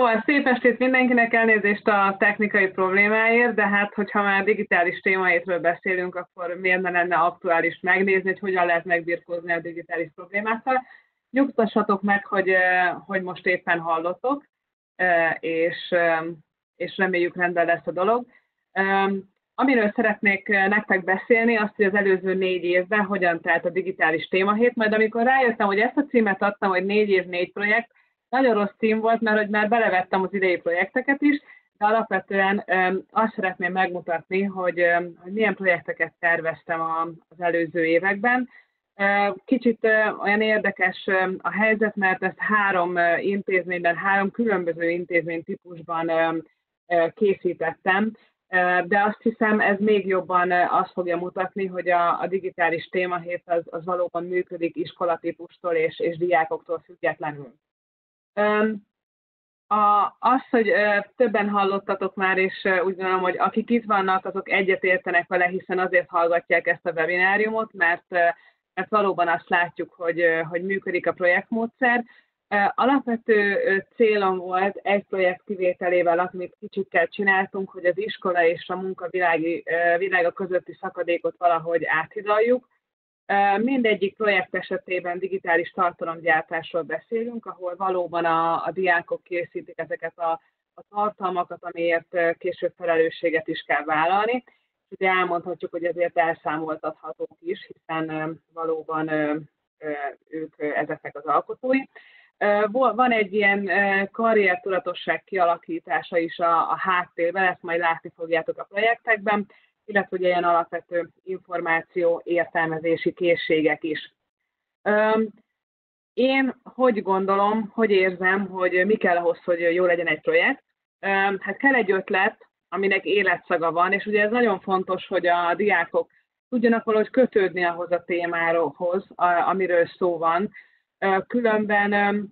Szóval szép estét mindenkinek, elnézést a technikai problémáért, de hát, hogyha már digitális témáitről beszélünk, akkor miért ne lenne aktuális megnézni, hogy hogyan lehet megbirkózni a digitális problémákkal. Nyugtassatok meg, hogy most éppen hallotok, és reméljük rendben lesz a dolog. Amiről szeretnék nektek beszélni, azt, hogy az előző 4 évben hogyan telt a digitális témahét, majd amikor rájöttem, hogy ezt a címet adtam, hogy 4 év, 4 projekt, nagyon rossz cím volt, mert hogy már belevettem az idei projekteket is, de alapvetően azt szeretném megmutatni, hogy milyen projekteket terveztem az előző években. Kicsit olyan érdekes a helyzet, mert ezt 3 intézményben, 3 különböző intézménytípusban készítettem, de azt hiszem, ez még jobban azt fogja mutatni, hogy a digitális témahét az valóban működik iskolatípustól és diákoktól függetlenül. Az, hogy többen hallottatok már, és úgy gondolom, hogy akik itt vannak, azok egyet értenek vele, hiszen azért hallgatják ezt a webináriumot, mert valóban azt látjuk, hogy működik a projektmódszer. Alapvető célom volt egy projekt kivételével, amit kicsikkel csináltunk, hogy az iskola és a munka világa közötti szakadékot valahogy áthidaljuk. Mindegyik projekt esetében digitális tartalomgyártásról beszélünk, ahol valóban a diákok készítik ezeket a tartalmakat, amiért később felelősséget is kell vállalni. Ugye elmondhatjuk, hogy ezért elszámoltathatók is, hiszen valóban ők ezeknek az alkotói. Van egy ilyen karriertudatosság kialakítása is a háttérben, ezt majd látni fogjátok a projektekben, illetve ugye ilyen alapvető információ értelmezési készségek is. Én hogy gondolom, hogy érzem, hogy mi kell ahhoz, hogy jó legyen egy projekt? Hát kell egy ötlet, aminek életszaga van, és ugye ez nagyon fontos, hogy a diákok tudjanak valahogy kötődni ahhoz a témához, amiről szó van. Különben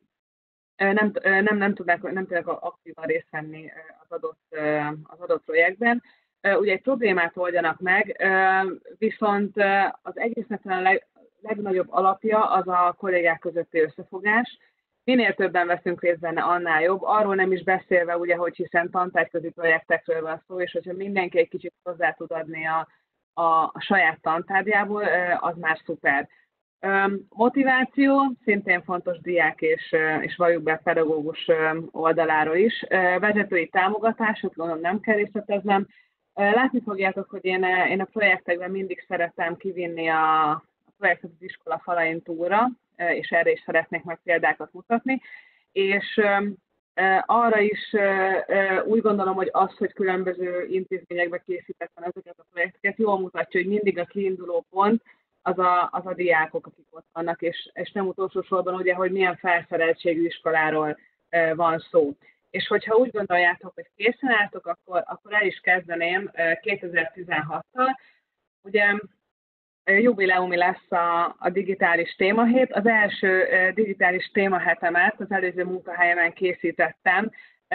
nem tudnak aktívan részt venni az adott projektben. Ugye egy problémát oldjanak meg, viszont az egésznek a legnagyobb alapja az a kollégák közötti összefogás. Minél többen veszünk részt benne, annál jobb. Arról nem is beszélve, ugye, hogy hiszen tantárgyközi projektekről van szó, és hogyha mindenki egy kicsit hozzá tud adni a saját tantárgyából, az már szuper. Motiváció, szintén fontos diák és valljuk be pedagógus oldaláról is. Vezetői támogatás, azt gondolom nem kell részleteznem. Látni fogjátok, hogy én a projektekben mindig szeretem kivinni a projektet az iskola falain túlra, és erre is szeretnék meg példákat mutatni. És arra is úgy gondolom, hogy az, hogy különböző intézményekbe készítettem ezeket a projekteket, jól mutatja, hogy mindig a kiinduló pont az a diákok, akik ott vannak, és nem utolsó sorban ugye, hogy milyen felszereltségű iskoláról van szó. És hogyha úgy gondoljátok, hogy készen álltok, akkor el is kezdeném 2016-tal. Ugye jubileumi lesz a digitális témahét. Az első digitális témahetemet az előző munkahelyemen készítettem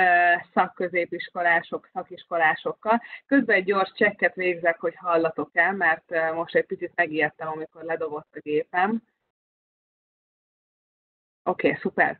szakiskolásokkal. Közben egy gyors csekket végzek, hogy hallatok el, mert most egy picit megijedtem, amikor ledobott a gépem. Oké, szuper.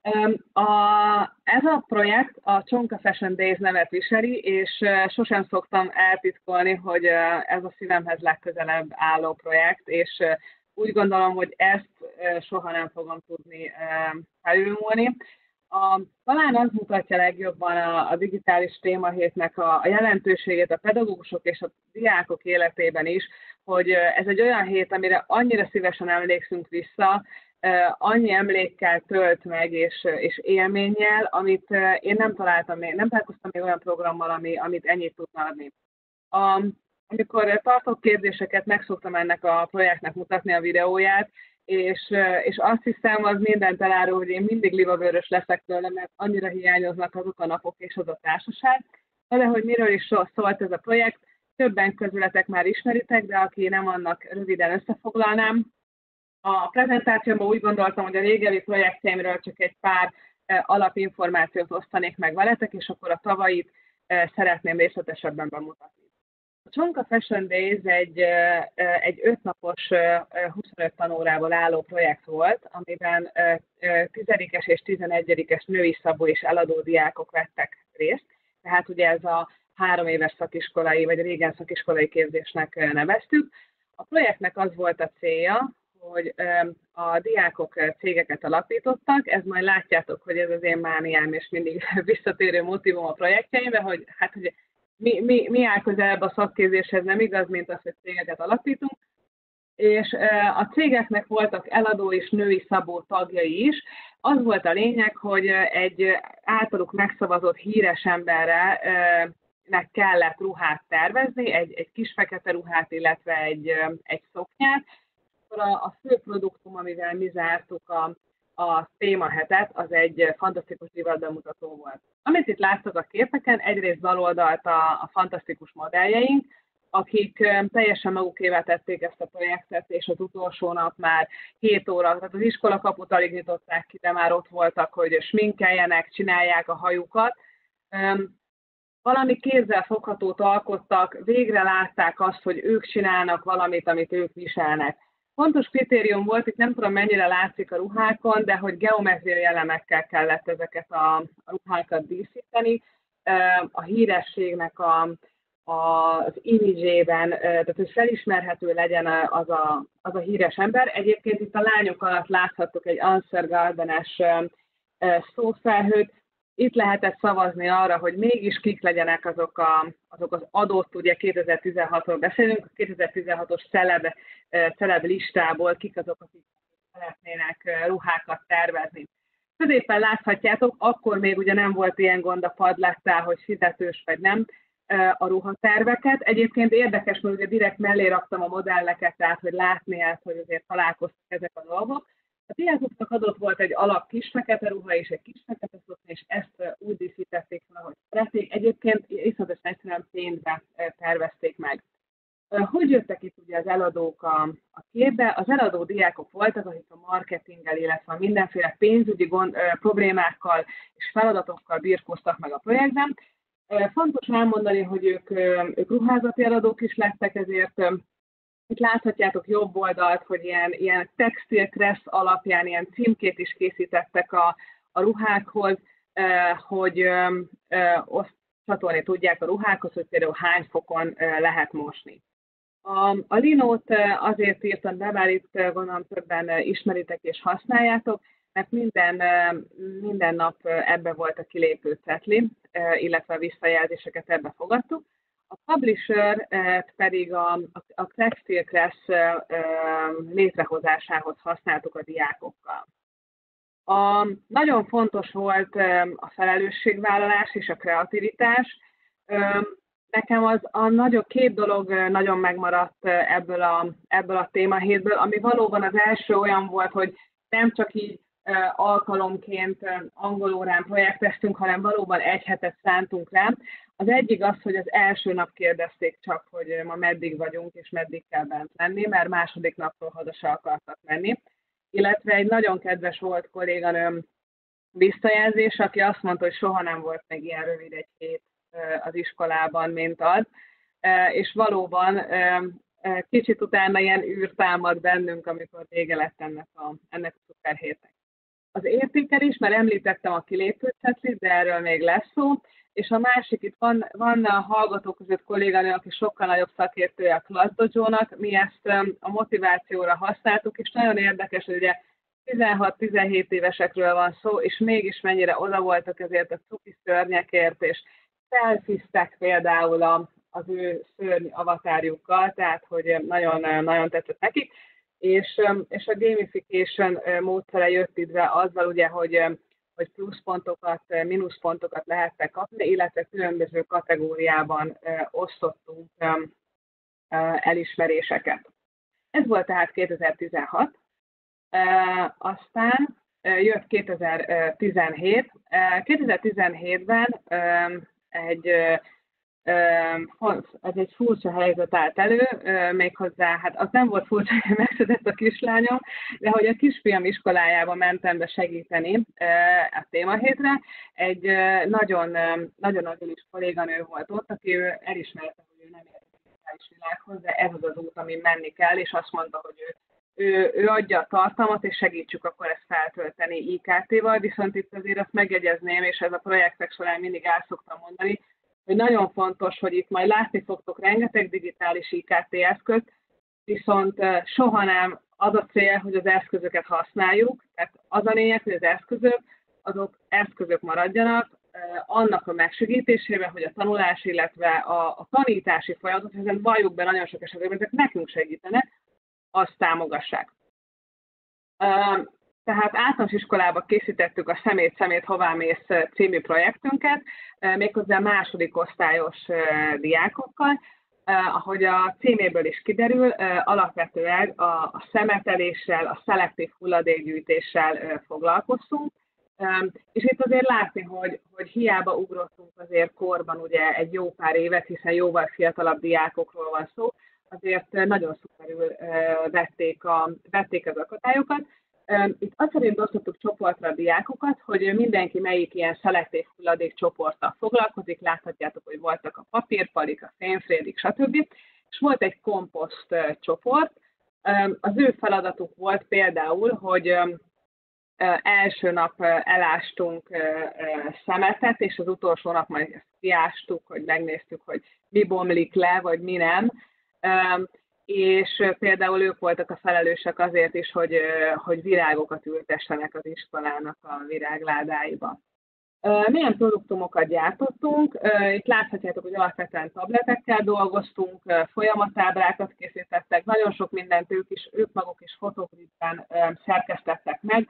Ez a projekt a Csonka Fashion Days nevet viseli, és sosem szoktam eltitkolni, hogy ez a szívemhez legközelebb álló projekt, és úgy gondolom, hogy ezt soha nem fogom tudni felülmúlni. Talán az mutatja legjobban a digitális témahétnek a jelentőségét a pedagógusok és a diákok életében is, hogy ez egy olyan hét, amire annyira szívesen emlékszünk vissza, annyi emlékkel tölt meg és élménnyel, amit én nem találkoztam még olyan programmal, amit ennyit tudna adni. Amikor tartok kérdéseket, meg szoktam ennek a projektnek mutatni a videóját, és azt hiszem, az mindent elárul, hogy én mindig libabőrös leszek tőle, mert annyira hiányoznak azok a napok és az a társaság. De hogy miről is szólt ez a projekt, többen közületek már ismeritek, de aki nem, annak röviden összefoglalnám. A prezentációmban úgy gondoltam, hogy a régebbi projektjeimről csak egy pár alapinformációt osztanék meg veletek, és akkor a tavalyit szeretném részletesebben bemutatni. A Csonka Fashion Days egy 5 napos, 25 tanórából álló projekt volt, amiben 10-es és 11-es női szabó és eladó diákok vettek részt. Tehát ugye ez a 3 éves szakiskolai, vagy régen szakiskolai képzésnek neveztük. A projektnek az volt a célja, hogy a diákok cégeket alapítottak, ez majd látjátok, hogy ez az én mániám, és mindig visszatérő motivum a projektjeimben, hogy hát hogy mi áll közelebb a szakképzéshez, nem igaz, mint az, hogy cégeket alapítunk, és a cégeknek voltak eladó és női szabó tagjai is. Az volt a lényeg, hogy egy általuk megszavazott híres emberre nek kellett ruhát tervezni, egy kis fekete ruhát, illetve egy szoknyát. A fő produktum, amivel mi zártuk a témahetet, az egy fantasztikus divatbemutató volt. Amit itt láttok a képeken, egyrészt baloldalt a fantasztikus modelljeink, akik teljesen magukévá tették ezt a projektet, és az utolsó nap már 7 óra, tehát az iskolakaput alig nyitották ki, de már ott voltak, hogy sminkeljenek, csinálják a hajukat. Valami kézzel foghatót alkottak, végre látták azt, hogy ők csinálnak valamit, amit ők viselnek. Fontos kritérium volt, itt nem tudom mennyire látszik a ruhákon, de hogy geometriai elemekkel kellett ezeket a ruhákat díszíteni. A hírességnek az imidzsében, tehát hogy felismerhető legyen az a híres ember. Egyébként itt a lányok alatt láthattuk egy Answer Garden-es szófelhőt. Itt lehetett szavazni arra, hogy mégis kik legyenek azok az adott, ugye 2016-ról beszélünk, a 2016-os celeb listából kik azok, akik szeretnének ruhákat tervezni. Középen láthatjátok, akkor még ugye nem volt ilyen gond a padlettál, hogy fizetős vagy nem a ruhaterveket. Egyébként érdekes, mert ugye direkt mellé raktam a modelleket, tehát hogy látni ezt, hogy azért találkoztak ezek a dolgok. A diákoknak adott volt egy alap kis fekete ruha és egy kis fekete szoknya, és ezt úgy díszítették fel, ahogy szerették. Egyébként iszonyatosan egyszerűen pénzbe tervezték meg. Hogy jöttek itt ugye az eladók a képbe? Az eladó diákok voltak, akik a marketinggel, illetve mindenféle pénzügyi problémákkal és feladatokkal birkóztak meg a projektben. Fontos elmondani, hogy ők ruházati eladók is lettek, ezért itt láthatjátok jobb oldalt, hogy ilyen textilkressz alapján ilyen címkét is készítettek a ruhákhoz, hogy azt csatolni tudják a ruhákhoz, hogy például hány fokon lehet mosni. A linót azért írtam be, bár itt gondolom többen ismeritek és használjátok, mert minden nap ebbe volt a kilépő cetli, illetve a visszajelzéseket ebbe fogadtuk. A publisher pedig a Textile Class létrehozásához használtuk a diákokkal. Nagyon fontos volt a felelősségvállalás és a kreativitás. Nekem két dolog nagyon megmaradt ebből a témahétből, ami valóban az első olyan volt, hogy nem csak így alkalomként angolórán projekteztünk, hanem valóban egy hetet szántunk rá. Az egyik az, hogy az első nap kérdezték csak, hogy ma meddig vagyunk, és meddig kell bent lenni, mert második napról haza se akartak menni. Illetve egy nagyon kedves volt kolléganőm visszajelzés, aki azt mondta, hogy soha nem volt meg ilyen rövid egy hét az iskolában, mint az. És valóban kicsit utána ilyen űr támad bennünk, amikor vége lett ennek a szuperhétnek. Az értékelés, mert említettem a kilépőcetlit, de erről még lesz szó, és a másik, itt van a hallgatók között kolléganő, aki sokkal nagyobb szakértője a Class Dojo-nak, mi ezt a motivációra használtuk, és nagyon érdekes, hogy ugye 16-17 évesekről van szó, és mégis mennyire oda voltak ezért a cuki szörnyekért, és selfiztek például az ő szörny avatárjukkal, tehát hogy nagyon, nagyon tetszett nekik. És a gamification módszere jött itt be azzal, ugye, hogy pluszpontokat, mínuszpontokat lehettek kapni, illetve különböző kategóriában osztottunk elismeréseket. Ez volt tehát 2016. Aztán jött 2017. 2017-ben ez egy furcsa helyzet állt elő, méghozzá, hát az nem volt furcsa, hogy megszületett a kislányom, de hogy a kisfiam iskolájába mentem be segíteni a témahétre. Egy nagyon agilis kolléganő volt ott, aki elismerte, hogy ő nem érti digitális világhoz, de ez az az út, amin menni kell, és azt mondta, hogy ő adja a tartalmat, és segítsük akkor ezt feltölteni IKT-val, viszont itt azért azt megjegyezném, és ez a projektek során mindig el szoktam mondani, hogy nagyon fontos, hogy itt majd látni fogtok rengeteg digitális IKT eszközt, viszont soha nem az a cél, hogy az eszközöket használjuk, tehát az a lényeg, hogy az azok eszközök maradjanak, annak a megsegítésében, hogy a tanulás, illetve a tanítási folyamatot, hiszen valljuk be nagyon sok esetben, ezek nekünk segítenek, azt támogassák. Tehát általános iskolába készítettük a Szemét hová mész című projektünket, méghozzá második osztályos diákokkal. Ahogy a címéből is kiderül, alapvetően a szemeteléssel, a szelektív hulladékgyűjtéssel foglalkoztunk. És itt azért látni, hogy hiába ugrottunk azért korban ugye egy jó pár évet, hiszen jóval fiatalabb diákokról van szó, azért nagyon szuperül vették az akadályokat. Itt azt szerint osztottuk csoportra a diákokat, hogy mindenki melyik ilyen szelektív hulladék csoporttal foglalkozik. Láthatjátok, hogy voltak a papírpalik, a fényfrédik, stb. És volt egy komposzt csoport. Az ő feladatuk volt például, hogy első nap elástunk szemetet, és az utolsó nap majd ezt kiástuk, hogy megnéztük, hogy mi bomlik le, vagy mi nem. És például ők voltak a felelősek azért is, hogy virágokat ültessenek az iskolának a virágládáiba. Milyen produktumokat gyártottunk? Itt láthatjátok, hogy alapvetően tabletekkel dolgoztunk, folyamatábrákat készítettek, nagyon sok mindent ők maguk is fotóklipben szerkesztettek meg.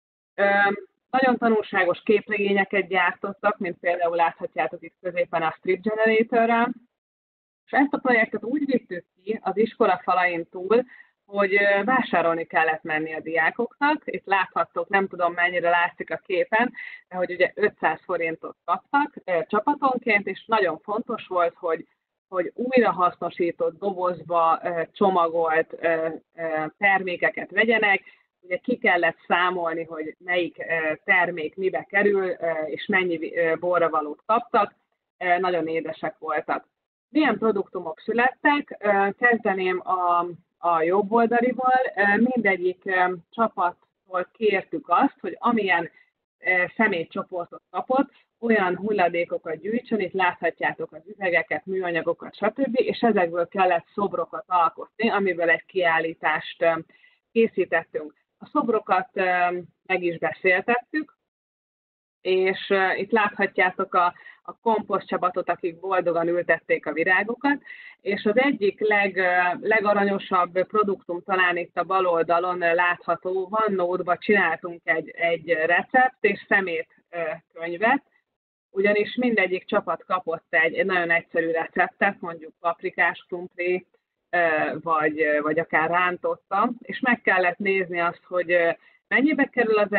Nagyon tanulságos képregényeket gyártottak, mint például láthatjátok itt középen a Strip Generatorral. És ezt a projektet úgy vittük ki az iskola falain túl, hogy vásárolni kellett menni a diákoknak. Itt láthattok, nem tudom mennyire látszik a képen, de hogy ugye 500 forintot kaptak csapatonként, és nagyon fontos volt, hogy újrahasznosított dobozba csomagolt termékeket vegyenek. Ugye ki kellett számolni, hogy melyik termék mibe kerül, és mennyi borravalót kaptak. Nagyon édesek voltak. Milyen produktumok születtek? Kezdeném a jobb oldalival. Mindegyik csapattól kértük azt, hogy amilyen személycsoportot kapott, olyan hulladékokat gyűjtsön, itt láthatjátok az üvegeket, műanyagokat, stb. És ezekből kellett szobrokat alkotni, amiből egy kiállítást készítettünk. A szobrokat meg is beszéltettük, és itt láthatjátok a komposztcsapatot, akik boldogan ültették a virágokat, és az egyik legaranyosabb produktum talán itt a bal oldalon látható, OneNote-ba csináltunk egy recept és szemétkönyvet, ugyanis mindegyik csapat kapott egy nagyon egyszerű receptet, mondjuk paprikás krumpli, vagy akár rántotta, és meg kellett nézni azt, hogy mennyibe kerül az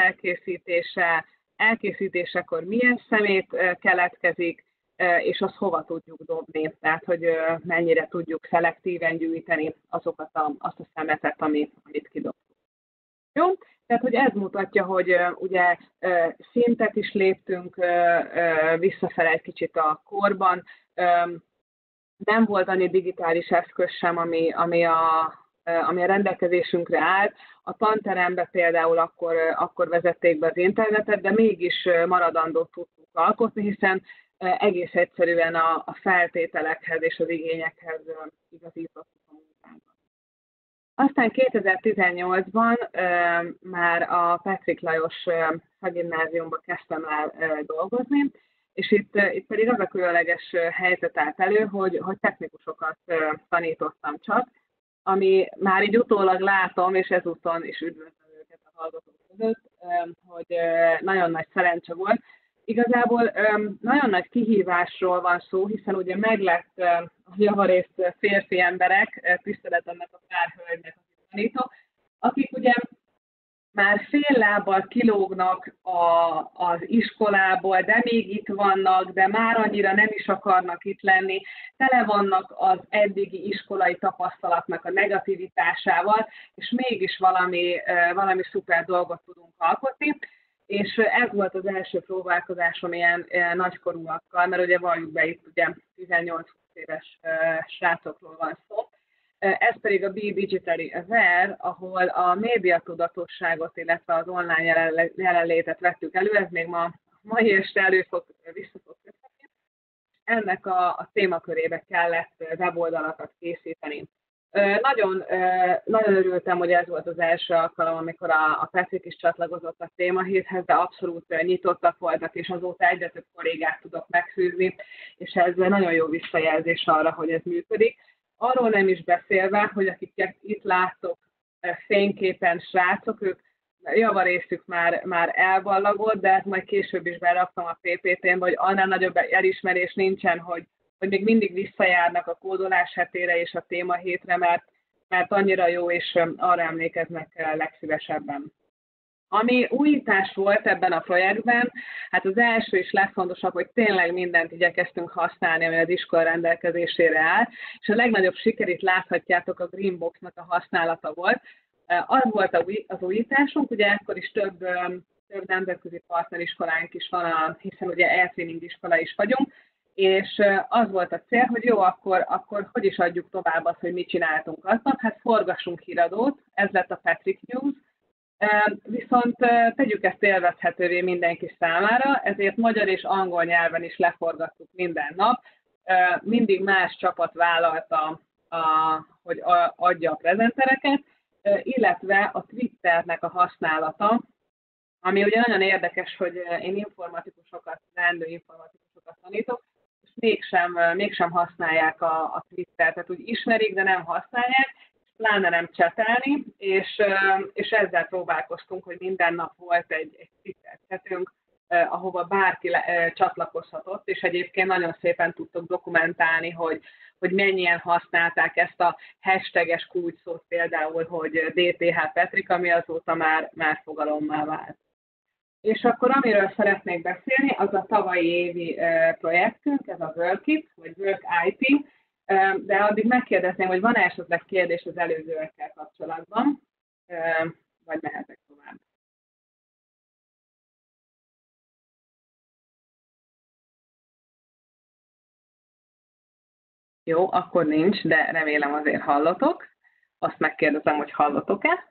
elkészítésekor milyen szemét keletkezik, és azt hova tudjuk dobni, tehát hogy mennyire tudjuk szelektíven gyűjteni azt a szemetet, amit kidobtuk. Jó? Tehát, hogy ez mutatja, hogy ugye szintet is léptünk visszafele egy kicsit a korban, nem volt annyi digitális eszköz sem, ami a rendelkezésünkre állt. A tanterembe például akkor vezették be az internetet, de mégis maradandót tudtuk alkotni, hiszen egész egyszerűen a feltételekhez és az igényekhez igazítottuk a munkánkat. Aztán 2018-ban már a Petrik Lajos Szakgimnáziumban kezdtem el dolgozni, és itt pedig az a különleges helyzet állt elő, hogy technikusokat tanítottam csak, ami már így utólag látom, és ezúton is üdvözlöm őket a hallgatók között, hogy nagyon nagy szerencse volt. Igazából nagyon nagy kihívásról van szó, hiszen ugye meglett a javarészt férfi emberek, tisztelet annak a pár hölgynek, akik tanítok, akik ugye már fél lábbal kilógnak az iskolából, de még itt vannak, de már annyira nem is akarnak itt lenni, tele vannak az eddigi iskolai tapasztalatnak a negativitásával, és mégis valami szuper dolgot tudunk alkotni. És ez volt az első próbálkozásom ilyen nagykorúakkal, mert ugye valljuk be itt ugye 18 éves srácokról van szó. Ez pedig a Be Digitally Aware, ahol a médiatudatosságot, illetve az online jelenlétet vettük elő, ez még mai este vissza fog kötni. Ennek a témakörébe kellett weboldalakat készíteni. Nagyon örültem, hogy ez volt az első alkalom, amikor a Petrik is csatlakozott a témahéthez, de abszolút nyitottak voltak, és azóta egyre több kollégát tudok megfűzni, és ez nagyon jó visszajelzés arra, hogy ez működik. Arról nem is beszélve, hogy akiket itt láttok fényképen srácok, ők javarészük már elballagott, de ezt majd később is beraktam a PPT-n, hogy annál nagyobb elismerés nincsen, hogy még mindig visszajárnak a kódolás hetére és a témahétre, mert annyira jó, és arra emlékeznek legszívesebben. Ami újítás volt ebben a projektben, hát az első és legfontosabb, hogy tényleg mindent igyekeztünk használni, ami az iskola rendelkezésére áll, és a legnagyobb sikerét láthatjátok, a Greenbox-nak a használata volt. Az volt az újításunk, ugye ekkor is több nemzetközi partneriskolánk is van, hiszen ugye e-training iskola is vagyunk, és az volt a cél, hogy jó, akkor hogy is adjuk tovább azt, hogy mit csináltunk aznak, hát forgassunk híradót, ez lett a Petrik News, viszont tegyük ezt élvezhetővé mindenki számára, ezért magyar és angol nyelven is leforgattuk minden nap, mindig más csapat vállalta, hogy adja a prezentereket, illetve a Twitternek a használata, ami ugye nagyon érdekes, hogy én leendő informatikusokat tanítok, és mégsem használják a Twittert, tehát úgy ismerik, de nem használják, pláne nem csetelni, és ezzel próbálkoztunk, hogy minden nap volt egy Twitter csetünk, ahova bárki csatlakozhatott, és egyébként nagyon szépen tudtok dokumentálni, hogy mennyien használták ezt a hashtages kulcsszót, például, hogy DTH Petrik, ami azóta már fogalommá vált. És akkor amiről szeretnék beszélni, az a tavalyi évi projektünk, ez a WorkIT, vagy WorkIT, de addig megkérdezném, hogy van-e esetleg kérdés az előzőekkel kapcsolatban, vagy mehetek tovább. Jó, akkor nincs, de remélem azért hallotok. Azt megkérdezem, hogy hallotok-e?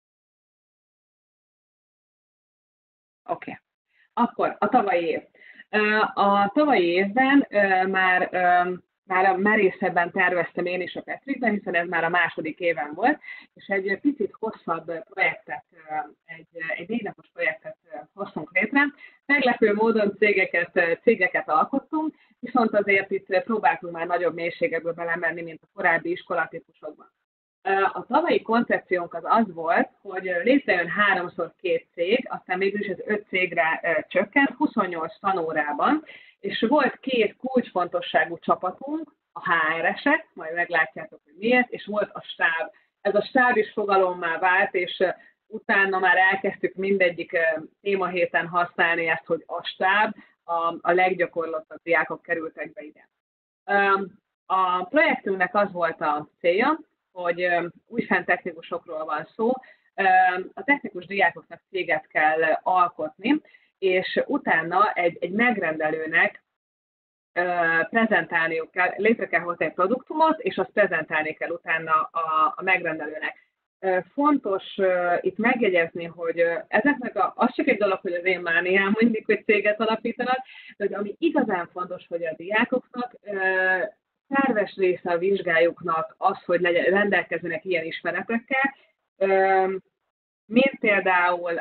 Oké. Akkor a tavalyi év. A tavalyi évben már merészebben terveztem én is a Petrikben, hiszen ez már a második éven volt, és egy picit hosszabb projektet, egy 4 napos projektet hoztunk létre. Meglepő módon cégeket alkottunk, viszont azért itt próbáltunk már nagyobb mélységekbe belemenni, mint a korábbi iskolatípusokban. A tavalyi koncepciónk az volt, hogy létrejön 3x2 cég, aztán mégis ez 5 cégre csökkent, 28 tanórában, és volt 2 kulcsfontosságú csapatunk, a HR-esek, majd meglátjátok, hogy miért, és volt a stáb. Ez a stáb is fogalommá vált, és utána már elkezdtük mindegyik témahéten használni ezt, hogy a stáb, a leggyakorlatabb diákok kerültek be ide. A projektünknek az volt a célja, hogy újfent technikusokról van szó, a technikus diákoknak céget kell alkotni, és utána egy megrendelőnek prezentálniuk kell, létre kell hozni egy produktumot, és azt prezentálni kell utána a megrendelőnek. Fontos itt megjegyezni, hogy ezeknek az csak egy dolog, hogy az én mániám mindig, hogy céget alapítanak, de hogy ami igazán fontos, hogy a diákoknak szerves része a vizsgájuknak az, hogy rendelkezzenek ilyen ismeretekkel, mint például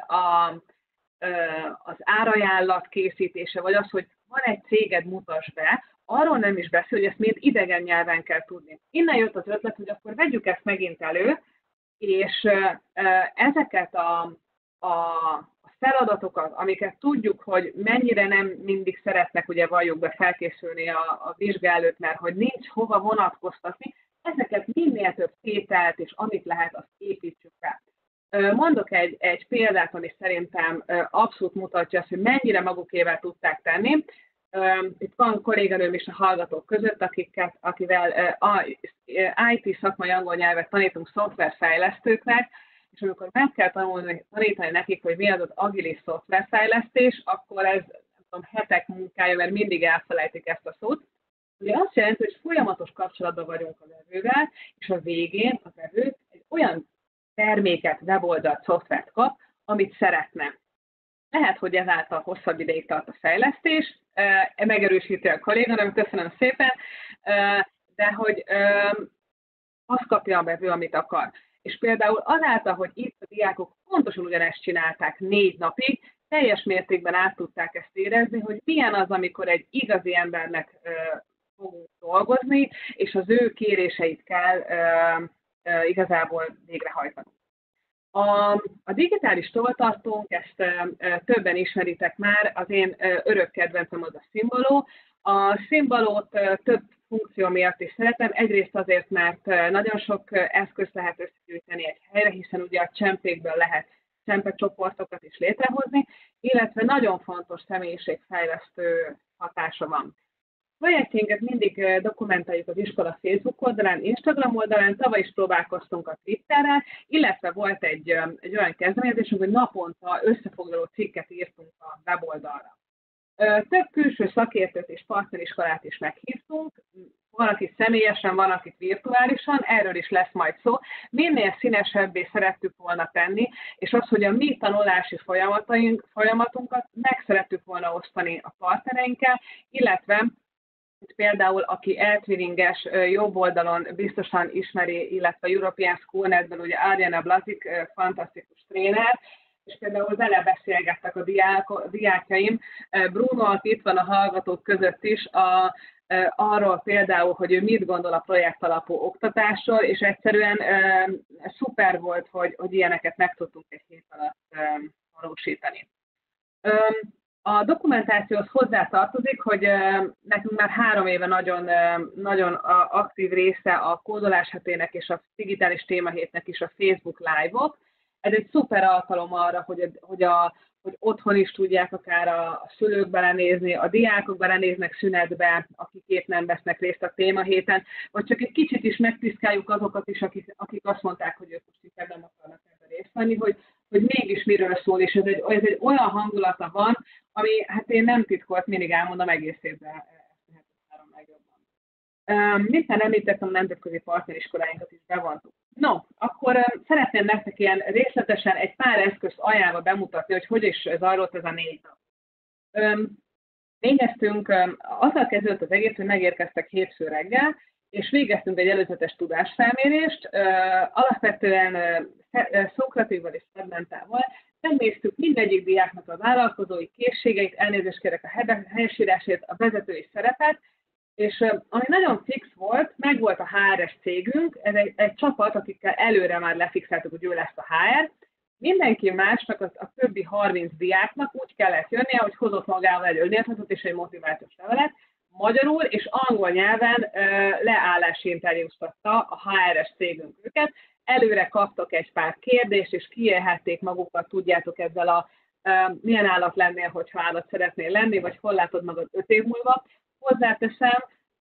az árajánlat készítése, vagy az, hogy van egy céged, mutasd be, arról nem is beszél, hogy ezt mind idegen nyelven kell tudni. Innen jött az ötlet, hogy akkor vegyük ezt megint elő, és ezeket a feladatokat, amiket tudjuk, hogy mennyire nem mindig szeretnek, ugye valljuk be, felkészülni a vizsga előtt, mert hogy nincs hova vonatkoztatni, ezeket minél több tételt, és amit lehet, azt építsük fel. Mondok egy példát, ami szerintem abszolút mutatja azt, hogy mennyire magukével tudták tenni. Itt van kolléganőm is a hallgatók között, akivel IT szakmai angol nyelvet tanítunk szoftverfejlesztőknek, és amikor meg kell tanítani nekik, hogy mi az az agilis szoftverfejlesztés, akkor ez hetek munkája, mert mindig elfelejtik ezt a szót. Ugye azt jelenti, hogy folyamatos kapcsolatban vagyunk a vevővel, és a végén a vevő egy olyan terméket, weboldalt, szoftvert kap, amit szeretne. Lehet, hogy ezáltal hosszabb ideig tart a fejlesztés, megerősíti a kolléganőm, köszönöm szépen, de hogy azt kapja a vevő, amit akar. És például azáltal, hogy itt a diákok pontosan ugyanezt csinálták 4 napig, teljes mértékben át tudták ezt érezni, hogy milyen az, amikor egy igazi embernek fogunk dolgozni, és az ő kéréseit kell igazából végrehajtani. A digitális tovatartónk, ezt többen ismeritek már, az én örök kedvencem az a Symbaló. A Symbalót több funkció miatt is szeretem, egyrészt azért, mert nagyon sok eszközt lehet összegyűjteni egy helyre, hiszen ugye a csempékből lehet csempecsoportokat is létrehozni, illetve nagyon fontos személyiségfejlesztő hatása van. Projektjénket mindig dokumentáljuk az iskola Facebook oldalán, Instagram oldalán, tavaly is próbálkoztunk a Twitterrel, illetve volt egy olyan kezdeményezésünk, hogy naponta összefoglaló cikket írtunk a weboldalra. Több külső szakértőt és partneriskolát is meghívtunk, van, akit személyesen, van, akit virtuálisan, erről is lesz majd szó. Minél színesebbé szerettük volna tenni, és az, hogy a mi tanulási folyamatunkat meg szerettük volna osztani a partnereinkkel, illetve például, aki eltwinninges jobb oldalon biztosan ismeri, illetve European Schoolnetből, ugye Arjana Blazik, fantasztikus tréner, és például vele beszélgettek a diákjaim. Bruno, aki itt van a hallgatók között is, arról például, hogy ő mit gondol a projektalapú oktatásról, és egyszerűen szuper volt, hogy ilyeneket meg tudtunk egy hét alatt valósítani. A dokumentációhoz hozzá tartozik, hogy nekünk már 3 éve nagyon aktív része a kódolás hetének és a digitális témahétnek is a Facebook Live-ok. Ez egy szuper alkalom arra, hogy otthon is tudják akár a szülők belenézni, a diákok belenéznek szünetbe, akik épp nem vesznek részt a témahéten, vagy csak egy kicsit is megpiszkáljuk azokat is, akik azt mondták, hogy ők most inkább nem akarnak ebben részt venni, hogy mégis miről szól, és ez egy olyan hangulata van, ami, hát én nem titkolt, mindig elmondom, egész évben ezt lehet legjobban. Minden említettem, a nemzetközi partneriskoláinkat is bevontuk. No, akkor szeretném nektek ilyen részletesen egy pár eszközt ajánlva bemutatni, hogy is zajlott ez a 4 nap. Végeztünk, azzal kezdődött az egész, hogy megérkeztek hétfő reggel, és végeztünk egy előzetes tudásfelmérést, alapvetően Szokratívval és Szegmentával. Megnéztük mindegyik diáknak a vállalkozói készségeit, elnézést kérek a helyesírásért, a vezetői szerepet, és ami nagyon fix volt, meg volt a HRS cégünk, ez egy csapat, akikkel előre már lefixeltük, hogy ő lesz a HR. Mindenki másnak, a többi 30 diáknak úgy kellett jönnie, hogy hozott magával egy önéletrajzot és egy motivációs levelet, magyarul és angol nyelven leállási interjúztatta a HRS cégünk őket. Előre kaptak egy pár kérdést, és kiélhették magukat, tudjátok ezzel milyen állat lennél, hogyha állat szeretnél lenni, vagy hol látod magad 5 év múlva. Hozzáteszem,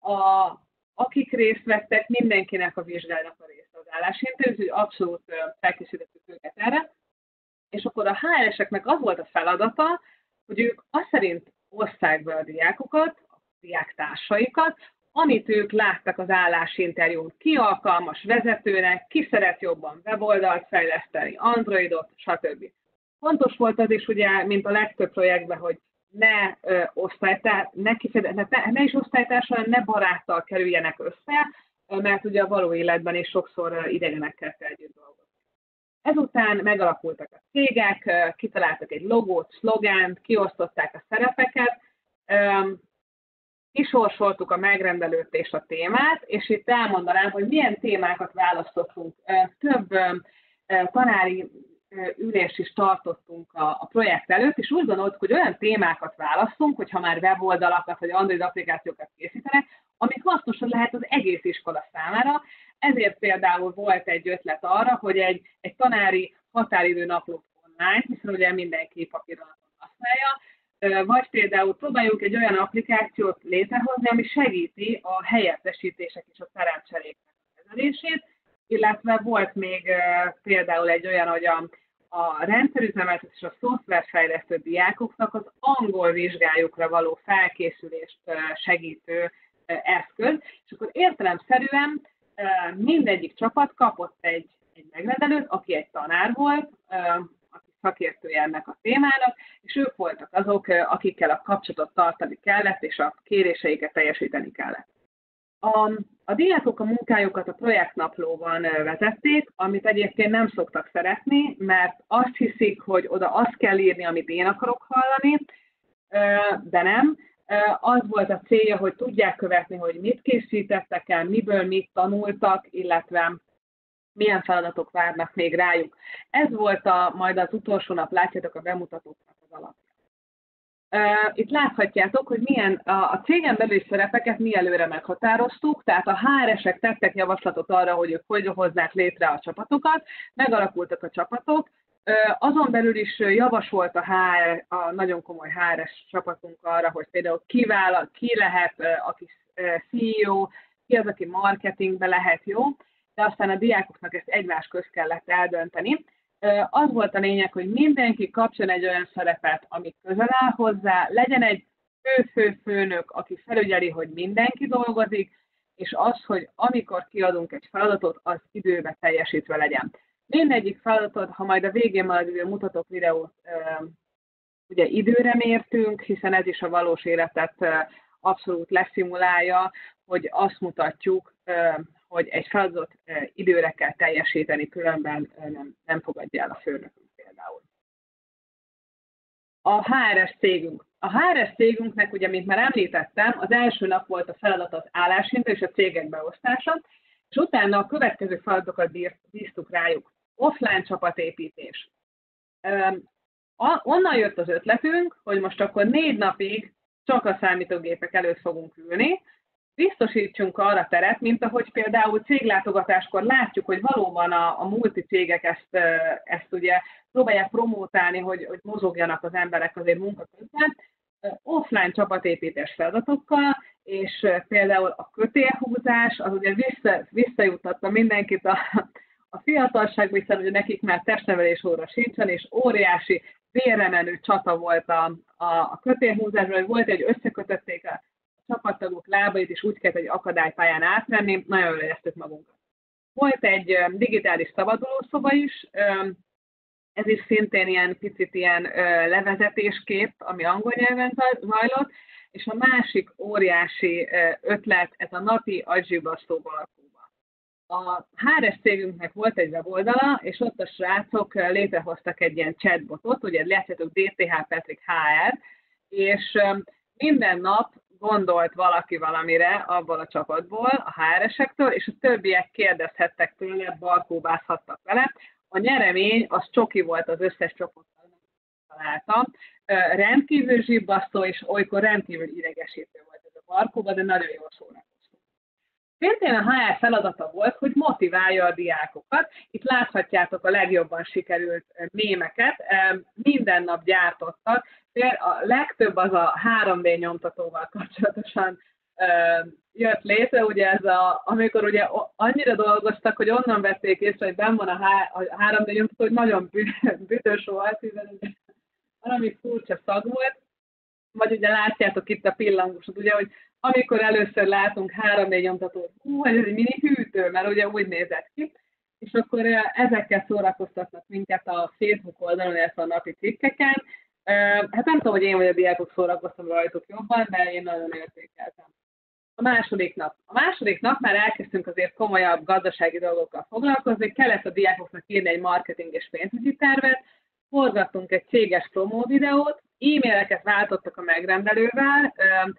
akik részt vettek, mindenkinek a vizsgának a része az állásinterjú, úgyhogy abszolút felkészítettük őket erre. És akkor a HR-eseknek az volt a feladata, hogy ők azt szerint osszák be a diákokat, a diáktársaikat, amit ők láttak az állásinterjún, ki alkalmas vezetőnek, ki szeret jobban weboldalt fejleszteni, Androidot, stb. Fontos volt az is, ugye, mint a legtöbb projektben, hogy ne is osztálytársal, ne baráttal kerüljenek össze, mert ugye a való életben is sokszor idegenekkel kell együtt dolgozni. Ezután megalakultak a cégek, kitaláltak egy logót, szlogánt, kiosztották a szerepeket, kisorsoltuk a megrendelőt és a témát, és itt elmondanám, hogy milyen témákat választottunk. Több tanári ülést is tartottunk a projekt előtt, és úgy gondoltuk, hogy olyan témákat választunk, hogyha már weboldalakat vagy Android applikációkat készítenek, amik hasznosak lehet az egész iskola számára. Ezért például volt egy ötlet arra, hogy egy tanári határidő naplót online, hiszen ugye mindenki papíralapon használja, vagy például próbáljunk egy olyan applikációt létrehozni, ami segíti a helyettesítések és a teremcseréknek a kezelését, illetve volt még például egy olyan, hogy a rendszerüzemeltető és a szoftverfejlesztő diákoknak az angol vizsgájukra való felkészülést segítő eszköz, és akkor értelemszerűen mindegyik csapat kapott egy megrendelőt, aki egy tanár volt, aki szakértője ennek a témának, és ők voltak azok, akikkel a kapcsolatot tartani kellett, és a kéréseiket teljesíteni kellett. A diákok a munkájukat a projektnaplóban vezették, amit egyébként nem szoktak szeretni, mert azt hiszik, hogy oda azt kell írni, amit én akarok hallani, de nem. Az volt a célja, hogy tudják követni, hogy mit készítettek el, miből mit tanultak, illetve milyen feladatok várnak még rájuk. Ez volt majd az utolsó nap, látjátok a bemutatóknak az alapja. Itt láthatjátok, hogy milyen a cégen belüli szerepeket mi előre meghatároztuk, tehát a HR-esek tettek javaslatot arra, hogy ők hogy hozzák létre a csapatokat, megalakultak a csapatok, azon belül is javasolt a nagyon komoly HR-es csapatunk arra, hogy például ki lehet, aki CEO, ki az, aki marketingbe lehet jó, de aztán a diákoknak ezt egymás közt kellett eldönteni. Az volt a lényeg, hogy mindenki kapjon egy olyan szerepet, ami közel áll hozzá, legyen egy főnök, aki felügyeli, hogy mindenki dolgozik, és az, hogy amikor kiadunk egy feladatot, az időbe teljesítve legyen. Mindegyik feladatot, ha majd a végén majd mutatok videót, ugye időre mértünk, hiszen ez is a valós életet abszolút leszimulálja, hogy azt mutatjuk, hogy egy feladatot időre kell teljesíteni, különben nem fogadja el a főnökünk például. A HRS cégünk. A HRS cégünknek, ugye, mint már említettem, az első nap volt a feladat az álláshinta és a cégek beosztása, és utána a következő feladatokat bíztuk rájuk. Offline csapatépítés. Onnan jött az ötletünk, hogy most akkor 4 napig csak a számítógépek előtt fogunk ülni, biztosítsunk arra teret, mint ahogy például céglátogatáskor látjuk, hogy valóban a multicégek ezt ugye próbálják promótálni, hogy mozogjanak az emberek azért munka közben, offline csapatépítés feladatokkal, és például a kötélhúzás, az ugye visszajuttatta mindenkit a fiatalságba, hiszen ugye nekik már testnevelés óra sincsen, és óriási vérre menő csata volt a kötélhúzásban, hogy volt egy összekötötték a csapattagok lábait, és úgy kellett egy akadálypályán átmenni, nagyon jól éreztük magunkat. Volt egy digitális szabadulószoba is, ez is szintén ilyen picit ilyen levezetéskép, ami angol nyelven zajlott, és a másik óriási ötlet, ez a napi agibasztó barkóba. A HRS cégünknek volt egy weboldala, és ott a srácok létrehoztak egy ilyen chatbotot, ugye látjátok DTH Petrik HR, és minden nap gondolt valaki valamire abból a csapatból, a HR-esektől, és a többiek kérdezhettek tőle, barkóbázhattak vele. A nyeremény az csoki volt az összes csoporttal, találtam. Rendkívül zsibbasztó, és olykor rendkívül idegesítő volt ez a barkóba, de nagyon jól szórakoztunk. Szintén a HR feladata volt, hogy motiválja a diákokat. Itt láthatjátok a legjobban sikerült mémeket, minden nap gyártottak. A legtöbb az a 3D nyomtatóval kapcsolatosan jött létre, ugye amikor ugye annyira dolgoztak, hogy onnan vették észre, hogy benn van a 3D nyomtató, hogy nagyon büdös volt, hiszen valami furcsa szag volt, vagy ugye látjátok itt a pillangósot, ugye, hogy amikor először látunk 3D nyomtatót, ez egy mini hűtő, mert ugye úgy nézett ki, és akkor ezekkel szórakoztatnak minket a Facebook oldalon, illetve a napi cikkeken. Hát nem tudom, hogy én vagy a diákok szórakoztam rajtuk jobban, de én nagyon értékeltem. A második nap már elkezdtünk azért komolyabb gazdasági dolgokkal foglalkozni, kellett a diákoknak írni egy marketing és pénzügyi tervet, forgattunk egy céges promó videót, e-maileket váltottak a megrendelővel,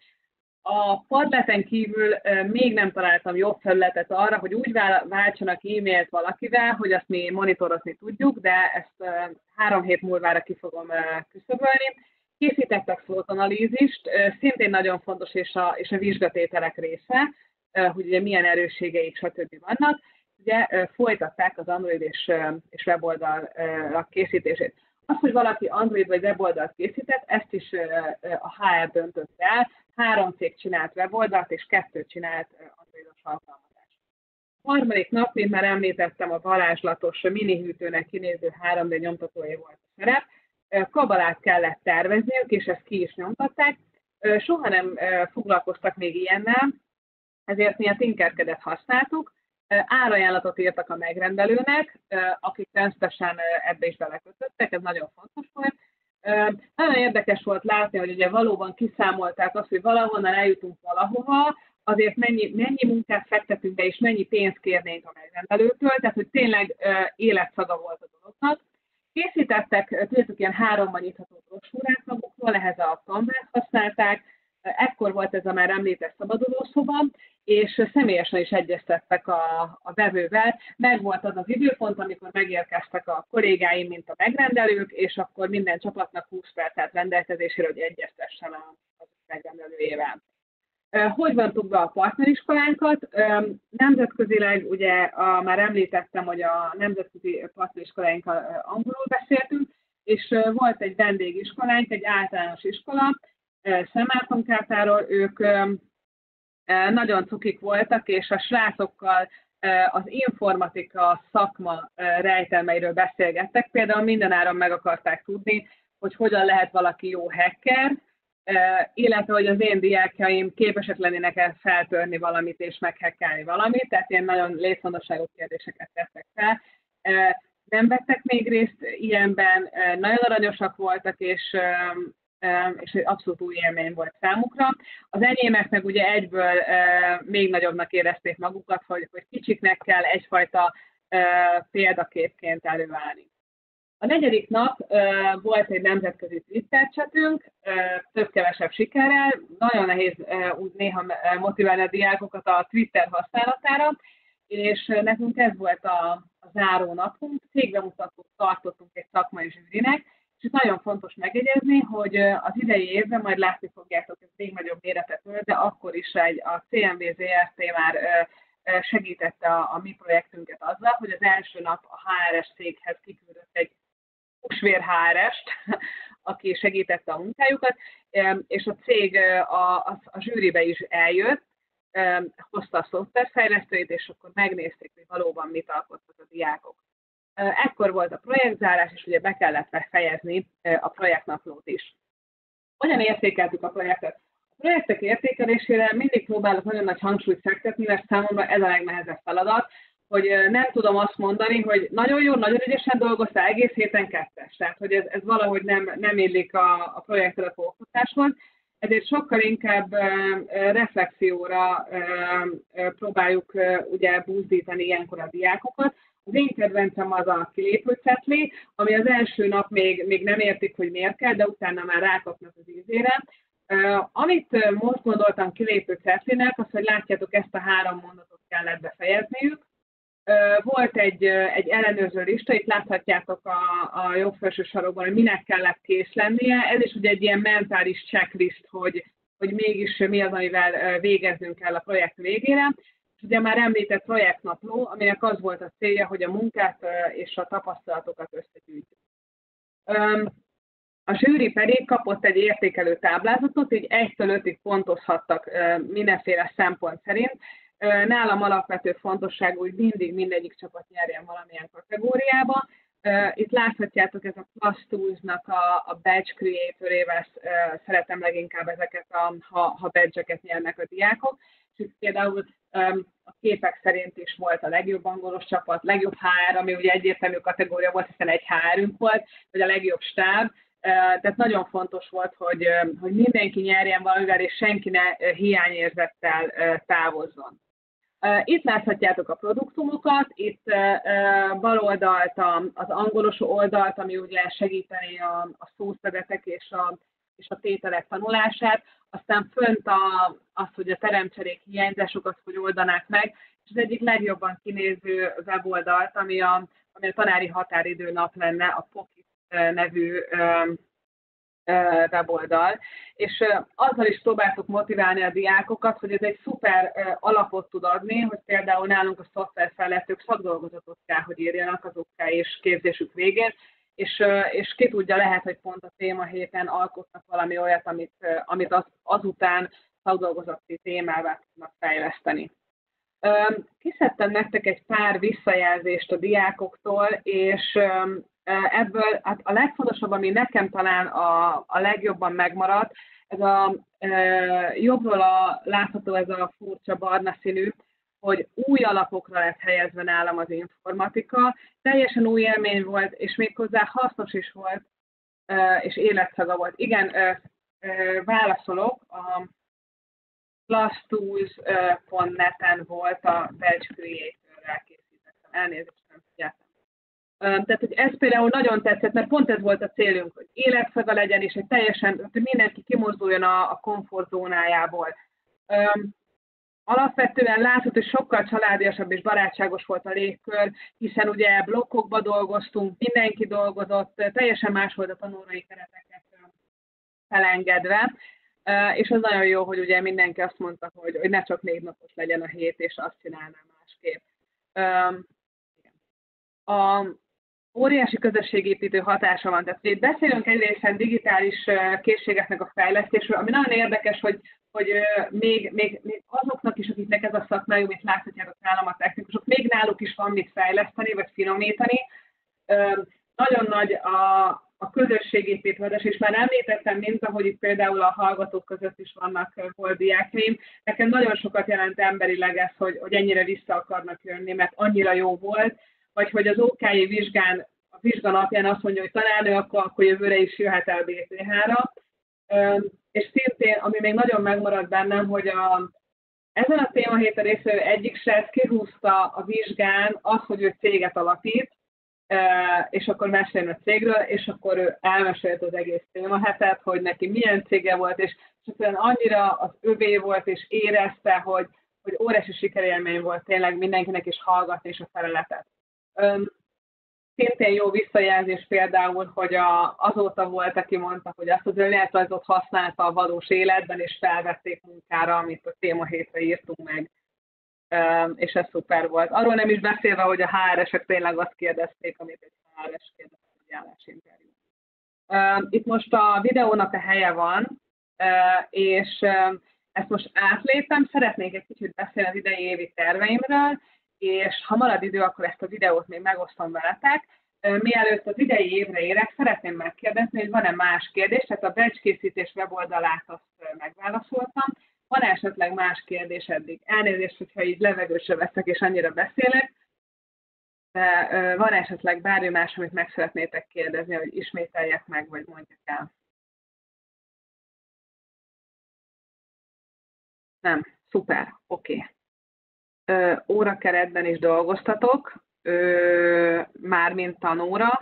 a Padleten kívül még nem találtam jobb felületet arra, hogy úgy váltsanak e-mailt valakivel, hogy azt mi monitorozni tudjuk, de ezt 3 hét múlvára ki fogom küszöbölni. Készítettek szótanalízist, szintén nagyon fontos, és a vizsgatételek része, hogy ugye milyen erősségeik, stb. Vannak. Ugye folytatták az Android és weboldal készítését. Az, hogy valaki Android vagy weboldalt készített, ezt is a HR döntött el. 3 cég csinált weboldalt, és 2 csinált androidos alkalmazást. A harmadik nap, mint már említettem, a varázslatos mini hűtőnek kinéző 3D nyomtatója volt a szerep. Kabalát kellett tervezniük, és ezt ki is nyomtatták. Soha nem foglalkoztak még ilyennel, ezért mi a Tinkercad-et használtuk, árajánlatot írtak a megrendelőnek, akik természetesen ebbe is belekötöttek, ez nagyon fontos volt. Nagyon érdekes volt látni, hogy ugye valóban kiszámolták azt, hogy valahonnan eljutunk valahova, azért mennyi munkát fektetünk be, és mennyi pénzt kérnénk a megrendelőtől, tehát hogy tényleg életszaga volt a dolognak. Készítettek, tudjátok, ilyen 3-ban nyitható brosúrát magukról, ehhez a Canvát használták, ekkor volt ez a már említett szabadulószoba, és személyesen is egyeztettek a vevővel. Megvolt az az időpont, amikor megérkeztek a kollégáim, mint a megrendelők, és akkor minden csapatnak 20 perc állt rendelkezésére, hogy egyeztessen az megrendelőjével. Hogy vontuk be a partneriskolánkat? Nemzetközileg, ugye már említettem, hogy a nemzetközi partneriskolánkkal angolul beszéltünk, és volt egy vendégiskolánk, egy általános iskola, Szentmártonkátáról, ők nagyon cukik voltak, és a srácokkal az informatika szakma rejtelmeiről beszélgettek. Például mindenáron meg akarták tudni, hogy hogyan lehet valaki jó hacker, illetve hogy az én diákjaim képesek lennének feltörni valamit és meghackelni valamit, tehát ilyen nagyon létfontosságú kérdéseket tettek fel. Nem vettek még részt ilyenben, nagyon aranyosak voltak, és abszolút új élmény volt számukra. Az enyémek meg ugye egyből még nagyobbnak érezték magukat, hogy kicsiknek kell egyfajta példaképként előállni. A 4. nap volt egy nemzetközi Twitter chatünk, több-kevesebb sikerrel. Nagyon nehéz úgy néha motiválni a diákokat a Twitter használatára, és nekünk ez volt a záró napunk. Cégbemutatót tartottunk egy szakmai zsűrinek, és itt nagyon fontos megjegyezni, hogy az idei évben, majd látni fogjátok, ez még nagyobb méretet ölt, de akkor is a CMV Zrt. Már segítette a mi projektünket azzal, hogy az első nap a HRS céghez kiküldött egy húsvér HR-est, aki segítette a munkájukat, és a cég a zsűribe is eljött, hozta a szoftverfejlesztőit, és akkor megnézték, hogy valóban mit alkottak a diákok. Ekkor volt a projektzárás, és ugye be kellett fejezni a projektnaplót is. Hogyan értékeltük a projektet? A projektek értékelésére mindig próbálok nagyon nagy hangsúlyt fektetni, mert számomra ez a legnehezebb feladat, hogy nem tudom azt mondani, hogy nagyon jó, nagyon ügyesen dolgoztál, egész héten 2-es. Tehát, hogy ez valahogy nem illik a projekttelefókutáshoz. Ezért sokkal inkább reflexióra próbáljuk ugye buzdítani ilyenkor a diákokat. Az én kedvencem az a kilépőcetli, ami az első nap még nem értik, hogy miért kell, de utána már rákapnak az ízére. Amit most gondoltam kilépőcetlinek, az, hogy látjátok, ezt a 3 mondatot kellett befejezniük. Volt egy ellenőrző lista, itt láthatjátok a jobb felső sarokban, hogy minek kellett kész lennie. Ez is ugye egy ilyen mentális checklist, hogy mégis mi az, amivel végeznünk kell a projekt végére. És ugye már említett projektnapló, aminek az volt a célja, hogy a munkát és a tapasztalatokat összegyűjtjük. A zsűri pedig kapott egy értékelő táblázatot, így 1-től 5-ig pontozhattak mindenféle szempont szerint. Nálam alapvető fontosságú, hogy mindig mindegyik csapat nyerjen valamilyen kategóriába. Itt láthatjátok, ez a Plus Tools-nak a Badge Creator-ével szeretem leginkább ezeket, ha badge-eket nyernek a diákok. És itt például a képek szerint is volt a legjobb angolos csapat, legjobb HR, ami ugye egyértelmű kategória volt, hiszen egy HR-ünk volt, vagy a legjobb stáb. Tehát nagyon fontos volt, hogy mindenki nyerjen valamivel, és senki ne hiányérzettel távozzon. Itt láthatjátok a produktumokat, itt bal oldalt az angolos oldalt, ami ugye segíteni a szószövetek és a tételek tanulását, aztán fönt azt, hogy a teremtserék hiányzásokat hogy oldanák meg, és az egyik legjobban kinéző weboldalt, ami a tanári határidő nap lenne, a Pocket nevű weboldal, és azzal is próbáltuk motiválni a diákokat, hogy ez egy szuper alapot tud adni, hogy például nálunk a szoftverfejlesztők szakdolgozatot kell, hogy írjanak az OK és képzésük végén, és ki tudja, lehet, hogy pont a témahéten alkotnak valami olyat, amit azután szakdolgozati témává tudnak fejleszteni. Kiszedtem nektek egy pár visszajelzést a diákoktól, és ebből hát a legfontosabb, ami nekem talán a legjobban megmaradt, ez a jobbról látható ez a furcsa barna színű, hogy új alapokra lett helyezve nálam az informatika, teljesen új élmény volt, és méghozzá hasznos is volt, és életszaga volt. Igen, válaszolok, a classtools.net-en volt a Belcs Creator-rel elkészítettem. Elnézést, nem figyeltem. Tehát, hogy ez például nagyon tetszett, mert pont ez volt a célunk, hogy életszaga legyen, és hogy teljesen, hogy mindenki kimozduljon a komfortzónájából. Alapvetően látszott, hogy sokkal családiasabb és barátságos volt a légkör, hiszen ugye blokkokba dolgoztunk, mindenki dolgozott, teljesen más volt a tanulói kereteket felengedve, és az nagyon jó, hogy ugye mindenki azt mondta, hogy ne csak 4 napos legyen a hét, és azt csinálná másképp. A óriási közösségépítő hatása van. Tehát itt beszélünk egyrészt digitális készségeknek a fejlesztésről, ami nagyon érdekes, hogy még azoknak is, akiknek ez a szakmájuk, mint láthatjátok nálam a technikusok, még náluk is van mit fejleszteni, vagy finomítani. Nagyon nagy a közösségépítős, és már említettem, mint ahogy itt például a hallgatók között is vannak volt diákjaim. Nekem nagyon sokat jelent emberileg ez, hogy ennyire vissza akarnak jönni, mert annyira jó volt, vagy hogy az OK-i vizsgán, a vizsga napján azt mondja, hogy tanárnő, akkor jövőre is jöhet el BTH-ra. És szintén, ami még nagyon megmaradt bennem, hogy ezen a témahéten részéről egyik srác kihúzta a vizsgán azt, hogy ő céget alapít, és akkor meséljen a cégről, és akkor ő elmesélt az egész témahetet, hogy neki milyen cége volt, és egyszerűen annyira az övé volt, és érezte, hogy óriási sikerélmény volt tényleg mindenkinek is hallgatni és a feleletet. Szintén jó visszajelzés például, hogy azóta volt, aki mondta, hogy azt az önéletrajzot használta a valós életben, és felvették munkára, amit a témahétre írtunk meg, és ez szuper volt. Arról nem is beszélve, hogy a HR-esek tényleg azt kérdezték, amit egy HR-es kérdezett egy állásinterjú. Itt most a videónak a helye van, és ezt most átlépem, szeretnék egy kicsit beszélni az idei évi terveimről, és ha marad idő, akkor ezt a videót még megosztom veletek. Mielőtt az idei évre érek, szeretném megkérdezni, hogy van-e más kérdés, tehát a batchkészítés weboldalát azt megválaszoltam. Van esetleg más kérdés eddig? Elnézést, hogyha így levegősre veszek és annyira beszélek, de van esetleg bármi más, amit meg szeretnétek kérdezni, hogy ismételjek meg, vagy mondjuk el? Nem, szuper, oké. Órakeretben is dolgoztatok, mármint tanóra.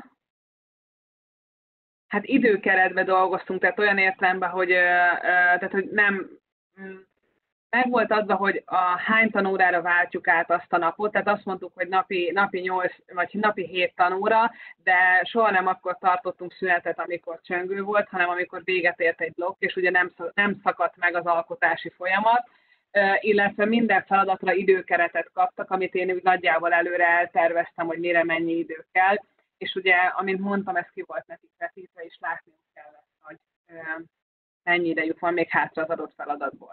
Hát időkeretben dolgoztunk, tehát olyan értelemben, hogy nem meg volt adva, hogy hány tanórára váltjuk át azt a napot, tehát azt mondtuk, hogy napi 8 vagy napi 7 tanóra, de soha nem akkor tartottunk szünetet, amikor csöngő volt, hanem amikor véget ért egy blokk, és ugye nem szakadt meg az alkotási folyamat, illetve minden feladatra időkeretet kaptak, amit én úgy nagyjából előre elterveztem, hogy mire mennyi idő kell, és ugye, amint mondtam, ez ki volt nekik vetítve, és látni kellett, hogy mennyi idejük van még hátra az adott feladatból.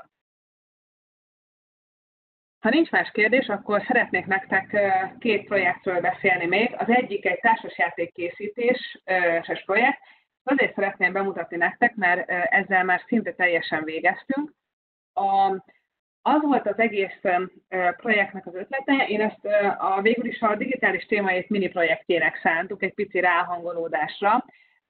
Ha nincs más kérdés, akkor szeretnék nektek 2 projektről beszélni még. Az egyik egy társasjáték készítéses projekt. Azért szeretném bemutatni nektek, mert ezzel már szinte teljesen végeztünk. Az volt az egész projektnek az ötlete, én ezt végül is a digitális témáért mini projektjének szántuk, egy pici ráhangolódásra.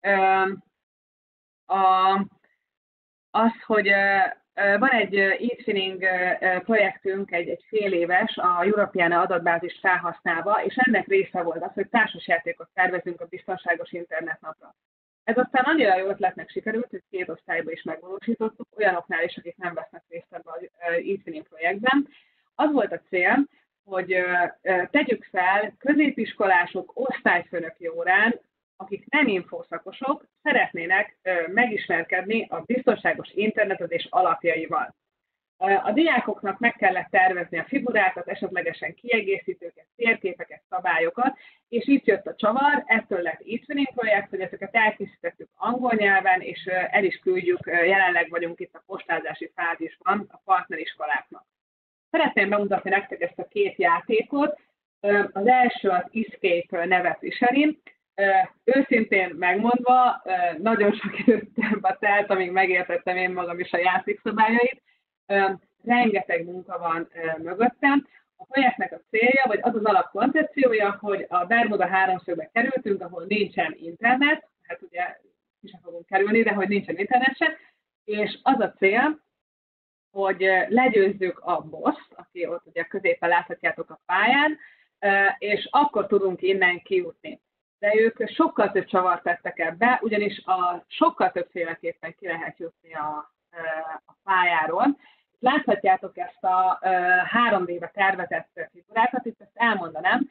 Az, hogy van egy e-twinning projektünk, egy fél éves, a Europeana adatbázist felhasználva, és ennek része volt az, hogy társasjátékot tervezünk a biztonságos internetnapra. Ez aztán annyira jó ötletnek sikerült, hogy 2 osztályban is megvalósítottuk, olyanoknál is, akik nem vesznek részt ebben az e-twinning projektben. Az volt a cél, hogy tegyük fel középiskolások osztályfőnöki órán, akik nem infószakosok, szeretnének megismerkedni a biztonságos internetezés alapjaival. A diákoknak meg kellett tervezni a figurákat, esetlegesen kiegészítőket, térképeket, szabályokat, és itt jött a csavar, ettől lett e-twinning projekt, hogy ezeket elkészítettük angol nyelven, és el is küldjük, jelenleg vagyunk itt a postázási fázisban a partneriskoláknak. Szeretném bemutatni nektek ezt a 2 játékot. Az első az Escape nevet viseli. Őszintén megmondva, nagyon sok időbe telt, amíg megértettem én magam is a játékszabályait. Rengeteg munka van mögöttem. A projektnek a célja, vagy az az alapkoncepciója, hogy a Bermuda háromszögbe kerültünk, ahol nincsen internet, hát ugye ki sem fogunk kerülni, de hogy nincsen internet sem, és az a cél, hogy legyőzzük a boss-t, aki ott ugye középen láthatjátok a pályán, és akkor tudunk innen kijutni. De ők sokkal több csavart tettek ebbe, ugyanis sokkal többféleképpen ki lehet jutni a pályáról. Láthatjátok ezt a 3D-be tervezett figurákat, itt ezt elmondanám.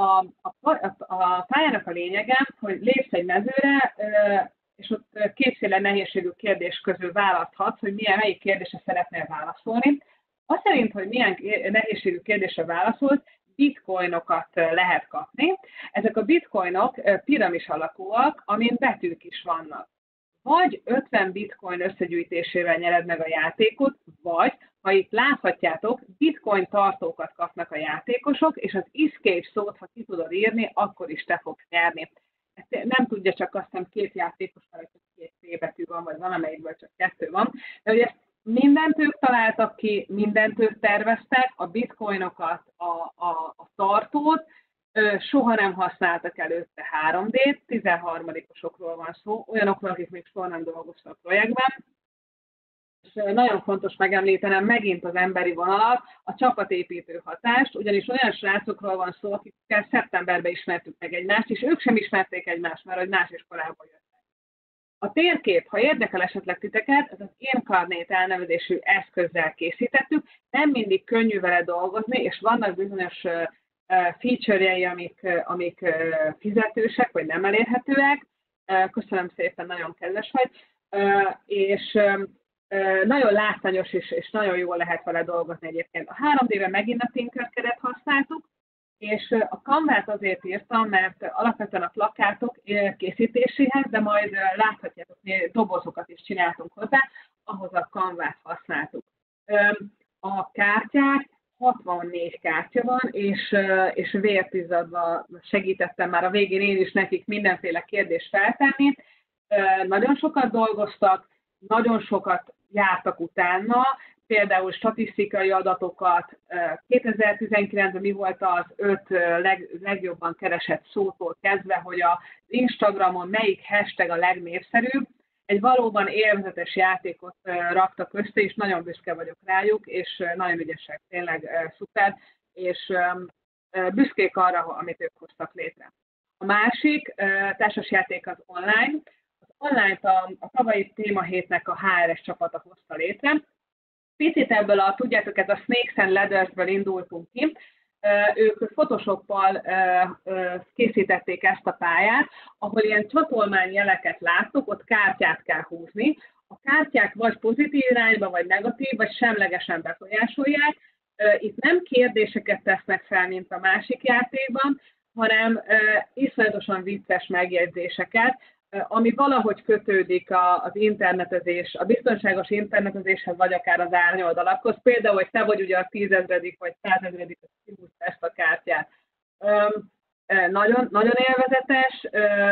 A pályának a lényege, hogy lépsz egy mezőre, és ott kétféle nehézségű kérdés közül választhatsz, hogy melyik kérdésre szeretnél válaszolni. Azt szerint, hogy milyen nehézségű kérdésre válaszolsz, bitcoinokat lehet kapni. Ezek a bitcoinok piramis alakúak, amin betűk is vannak. Vagy 50 bitcoin összegyűjtésével nyered meg a játékot, vagy, ha itt láthatjátok, bitcoin tartókat kapnak a játékosok, és az escape szót, ha ki tudod írni, akkor is te fogsz nyerni. Ezt nem tudja csak azt hiszem 2 játékos, mert csak 2 C betű van, vagy valamelyikből csak 2 van. De ugye mindent ők találtak ki, mindent ők terveztek, a bitcoinokat, a tartót, soha nem használtak előtte 3D-t, 13-osokról van szó, olyanokról, akik még soha nem dolgoztak projektben. És nagyon fontos megemlítenem megint az emberi vonalat, a csapatépítő hatást, ugyanis olyan srácokról van szó, akikkel szeptemberben ismertük meg egymást, és ők sem ismerték egymást, mert hogy más iskolából jöttek. A térkép, ha érdekel esetleg titeket, ez az Incarnate elnevezésű eszközzel készítettük, nem mindig könnyű vele dolgozni, és vannak bizonyos feature-jei, amik fizetősek, vagy nem elérhetőek. Köszönöm szépen, nagyon kedves vagy. És nagyon látványos és nagyon jól lehet vele dolgozni egyébként. A 3D-ben megint a Tinkercad-et használtuk, és a Canvát azért írtam, mert alapvetően a plakátok készítéséhez, de majd láthatjátok, hogy dobozokat is csináltunk hozzá, ahhoz a Canvát használtuk. A kártyák, 64 kártya van, és vértizzadva segítettem már a végén én is nekik mindenféle kérdést feltenni. Nagyon sokat dolgoztak, nagyon sokat jártak utána, például statisztikai adatokat, 2019-ben mi volt az 5 legjobban keresett szótól kezdve, hogy az Instagramon melyik hashtag a legnépszerűbb. Egy valóban élvezetes játékot raktak össze, és nagyon büszke vagyok rájuk, és nagyon ügyesek, tényleg szuper, és büszkék arra, amit ők hoztak létre. A másik társasjáték az online. Az online-t a tavalyi témahétnek a HRS csapata hozta létre. Picit ebből tudjátok, ez a Snakes and Ladders-ből indultunk ki. Ők Photoshoppal készítették ezt a pályát, ahol ilyen csatolmányjeleket láttok, ott kártyát kell húzni. A kártyák vagy pozitív irányba, vagy negatív, vagy semlegesen befolyásolják. Itt nem kérdéseket tesznek fel, mint a másik játékban, hanem iszonyatosan vicces megjegyzéseket, ami valahogy kötődik az internetezés, a biztonságos internetezéshez, vagy akár az árnyoldalakhoz. Például, hogy te vagy ugye a 10 000. Vagy 100 000. Kihúzta ezt a kártyát. Nagyon, nagyon élvezetes,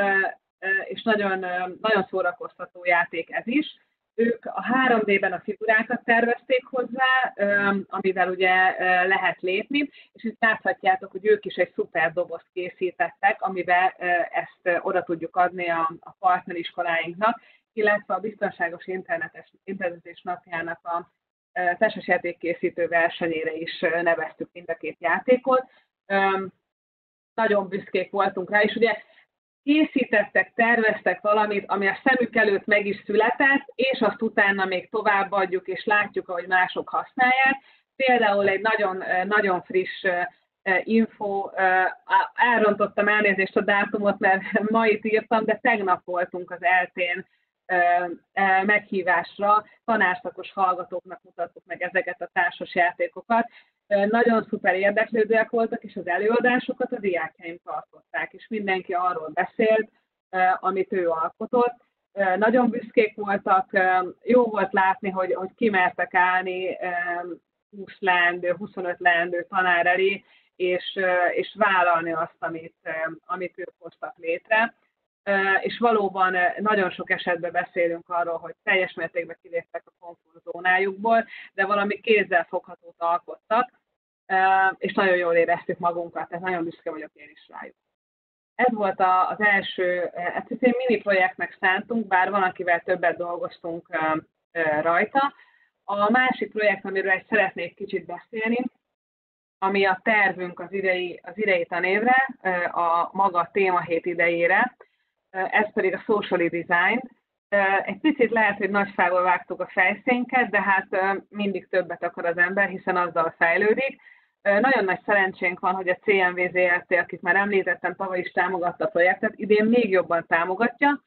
és nagyon, nagyon szórakoztató játék ez is. Ők a 3D-ben a figurákat tervezték hozzá, amivel ugye lehet lépni, és itt láthatjátok, hogy ők is egy szuper dobozt készítettek, amiben ezt oda tudjuk adni a partneriskoláinknak, illetve a biztonságos internetezés napjának a társasjátékkészítő versenyére is neveztük mind a 2 játékot. Nagyon büszkék voltunk rá, és ugye készítettek, terveztek valamit, ami a szemük előtt meg is született, és azt utána még továbbadjuk, és látjuk, ahogy mások használják. Például egy nagyon, nagyon friss info, elrontottam elnézést a dátumot, mert ma itt írtam, de tegnap voltunk az ELTE-n meghívásra, tanárszakos hallgatóknak mutattuk meg ezeket a társasjátékokat. Nagyon szuper érdeklődőek voltak, és az előadásokat a diákjaim tartották, és mindenki arról beszélt, amit ő alkotott. Nagyon büszkék voltak, jó volt látni, hogy kimertek állni, 20 leendő, 25 leendő tanár elé, és vállalni azt, amit ők hoztak létre. És valóban nagyon sok esetben beszélünk arról, hogy teljes mértékben kiléptek a komfortzónájukból, de valami kézzelfoghatót alkottak, és nagyon jól éreztük magunkat, tehát nagyon büszke vagyok én is rájuk. Ez volt az első, ezt egy mini projektnek szántunk, bár van, akivel többet dolgoztunk rajta. A másik projekt, amiről szeretnék kicsit beszélni, ami a tervünk az idei tanévre, a maga témahét idejére, ez pedig a Socially Design. Egy picit lehet, hogy nagyfából vágtuk a fejszénket, de hát mindig többet akar az ember, hiszen azzal fejlődik. Nagyon nagy szerencsénk van, hogy a CMV Zrt., akit már említettem, tavaly is támogatta a projektet, idén még jobban támogatja.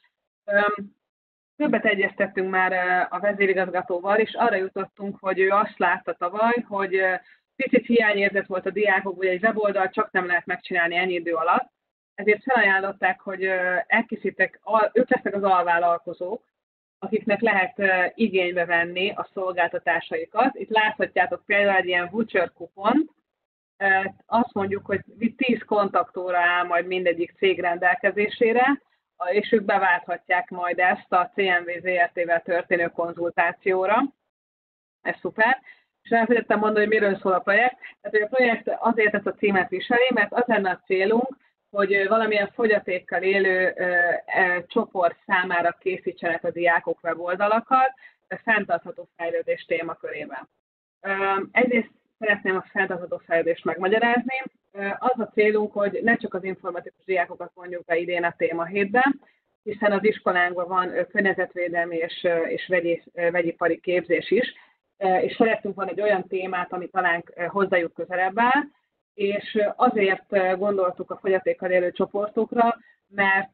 Többet egyeztettünk már a vezérigazgatóval, és arra jutottunk, hogy ő azt látta tavaly, hogy picit hiányérzet volt a diákok, hogy egy weboldal csak nem lehet megcsinálni ennyi idő alatt, ezért felajánlották, hogy elkészítek, ők lesznek az alvállalkozók, akiknek lehet igénybe venni a szolgáltatásaikat. Itt láthatjátok például egy ilyen voucher kupont, azt mondjuk, hogy 10 kontaktóra áll majd mindegyik cég rendelkezésére, és ők beválthatják majd ezt a CMV Zrt-vel történő konzultációra. Ez szuper. És elfelejtettem mondani, hogy miről szól a projekt. Tehát, hogy a projekt azért ezt a címet viseli, mert az lenne a célunk, hogy valamilyen fogyatékkal élő csoport számára készítsenek a diákok weboldalakat a fenntartható fejlődés témakörében. Egyrészt szeretném a fenntartható fejlődést megmagyarázni. Az a célunk, hogy ne csak az informatikus diákokat vonjuk be idén a témahétben, hiszen az iskolánkban van környezetvédelmi és vegyipari képzés is, és szerettünk volna egy olyan témát, ami talán hozzájuk közelebb áll, és azért gondoltuk a fogyatékkal élő csoportokra, mert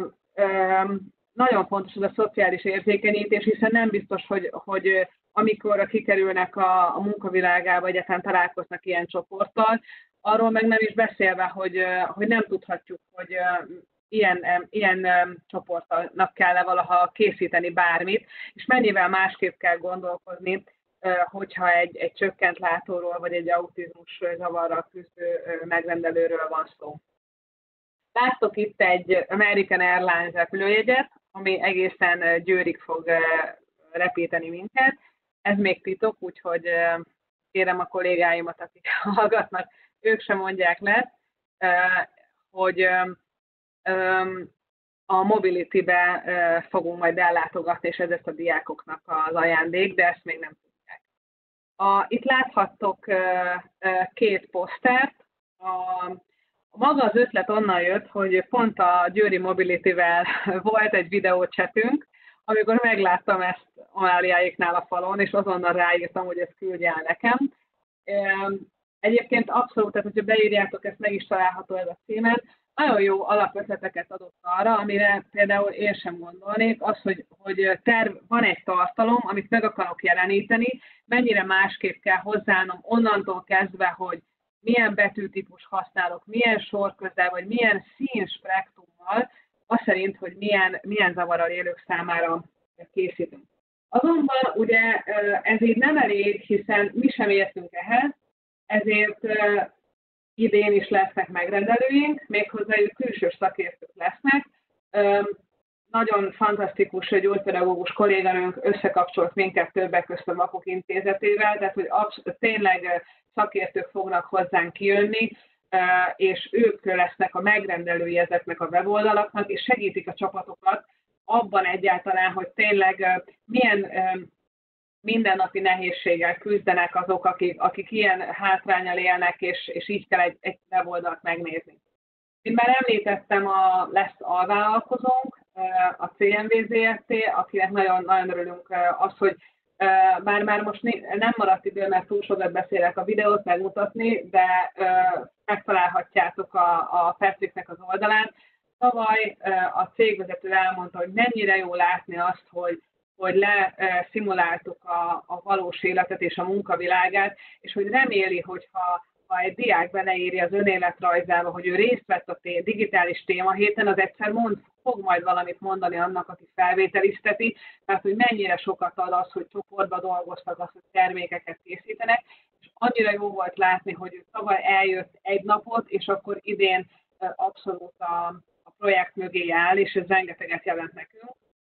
nagyon fontos ez a szociális érzékenyítés, hiszen nem biztos, hogy amikor kikerülnek a munkavilágába, egyáltalán találkoznak ilyen csoporttal, arról meg nem is beszélve, hogy nem tudhatjuk, hogy ilyen csoportnak kell-e valaha készíteni bármit, és mennyivel másképp kell gondolkozni, hogyha egy csökkent látóról, vagy egy autizmus zavarral küzdő megrendelőről van szó. Láttok itt egy American Airlines repülőjegyet, ami egészen Győrig fog repíteni minket. Ez még titok, úgyhogy kérem a kollégáimat, akik hallgatnak, ők sem mondják le, hogy a Mobility-be fogunk majd ellátogatni, és ez a diákoknak az ajándék, de ezt még nem tudják. Itt láthattok két posztert. Maga az ötlet onnan jött, hogy pont a Győri Mobility-vel volt egy videócsetünk, amikor megláttam ezt Amáliáéknál a falon, és azonnal ráírtam, hogy ezt küldj el nekem. Egyébként abszolút, tehát hogyha beírjátok, ezt meg is található ez a címen, nagyon jó alapötleteket adott arra, amire például én sem gondolnék, az, hogy van egy tartalom, amit meg akarok jeleníteni, mennyire másképp kell hozzáállnom onnantól kezdve, hogy milyen betűtípus használok, milyen sorközel, vagy milyen színspektrummal, az szerint, hogy milyen zavarral élők számára készítünk. Azonban ugye ez így nem elég, hiszen mi sem értünk ehhez, ezért idén is lesznek megrendelőink, méghozzá külső szakértők lesznek. Nagyon fantasztikus, hogy gyógypedagógus kolléganőnk összekapcsolt minket többek között a Vakok Intézetével, tehát hogy tényleg szakértők fognak hozzánk kijönni, és ők lesznek a megrendelői ezeknek a weboldalaknak, és segítik a csapatokat abban egyáltalán, hogy tényleg milyen mindennapi nehézséggel küzdenek azok, akik ilyen hátránnyal élnek, és így kell egy weboldalt megnézni. Mint már említettem, lesz alvállalkozónk, a CMV Zrt., akinek nagyon, nagyon örülünk az, hogy már most nem maradt idő, mert túl sokat beszélek a videót megmutatni, de megtalálhatjátok a Patricknek az oldalán. Tavaly a cégvezető elmondta, hogy mennyire jó látni azt, hogy leszimuláltuk a valós életet és a munkavilágát, és hogy reméli, hogyha ha egy diák beleírja az önéletrajzába, hogy ő részt vett a digitális témahéten, az egyszer fog majd valamit mondani annak, aki felvételizteti, mert hogy mennyire sokat ad az, hogy csoportba dolgoztak, az, hogy termékeket készítenek, és annyira jó volt látni, hogy ő tavaly eljött egy napot, és akkor idén abszolút a projekt mögé áll, és ez rengeteget jelent nekünk.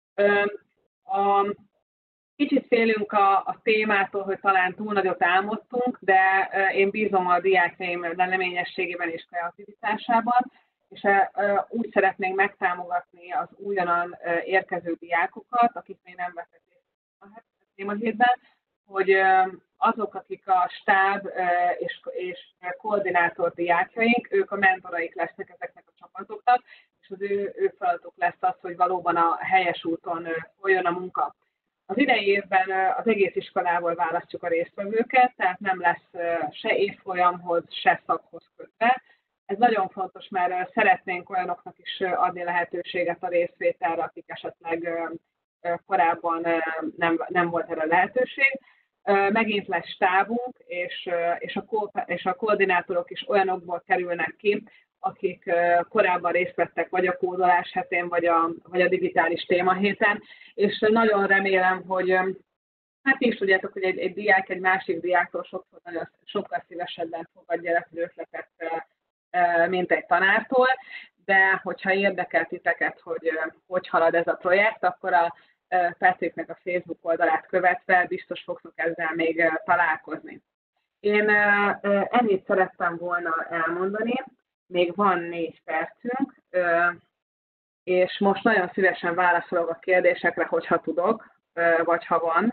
Kicsit félünk a témától, hogy talán túl nagyot álmodtunk, de én bízom a diákjaim leleményességében és kreativitásában, és úgy szeretnénk megtámogatni az újonnan érkező diákokat, akik még nem vettek részt a témahétben, hogy azok, akik a stáb és koordinátor diákjaink, ők a mentoraik lesznek ezeknek a csapatoknak, és az ő feladatuk lesz az, hogy valóban a helyes úton folyjon a munka. Az idei évben az egész iskolából választjuk a résztvevőket, tehát nem lesz se évfolyamhoz, se szakhoz kötve. Ez nagyon fontos, mert szeretnénk olyanoknak is adni lehetőséget a részvételre, akik esetleg korábban nem volt erre lehetőség. Megint lesz stábunk, és a koordinátorok is olyanokból kerülnek ki, akik korábban részt vettek vagy a kódolás hetén, vagy a digitális témahéten, és nagyon remélem, hogy hát is tudjátok, hogy egy diák egy másik diáktól sokkal szívesebben fogadja el az ötletet, mint egy tanártól, de hogyha érdekel titeket, hogy halad ez a projekt, akkor a Petriknek a Facebook oldalát követve biztos fogtok ezzel még találkozni. Én ennyit szerettem volna elmondani, még van 4 percünk, és most nagyon szívesen válaszolok a kérdésekre, hogyha tudok, vagy ha van.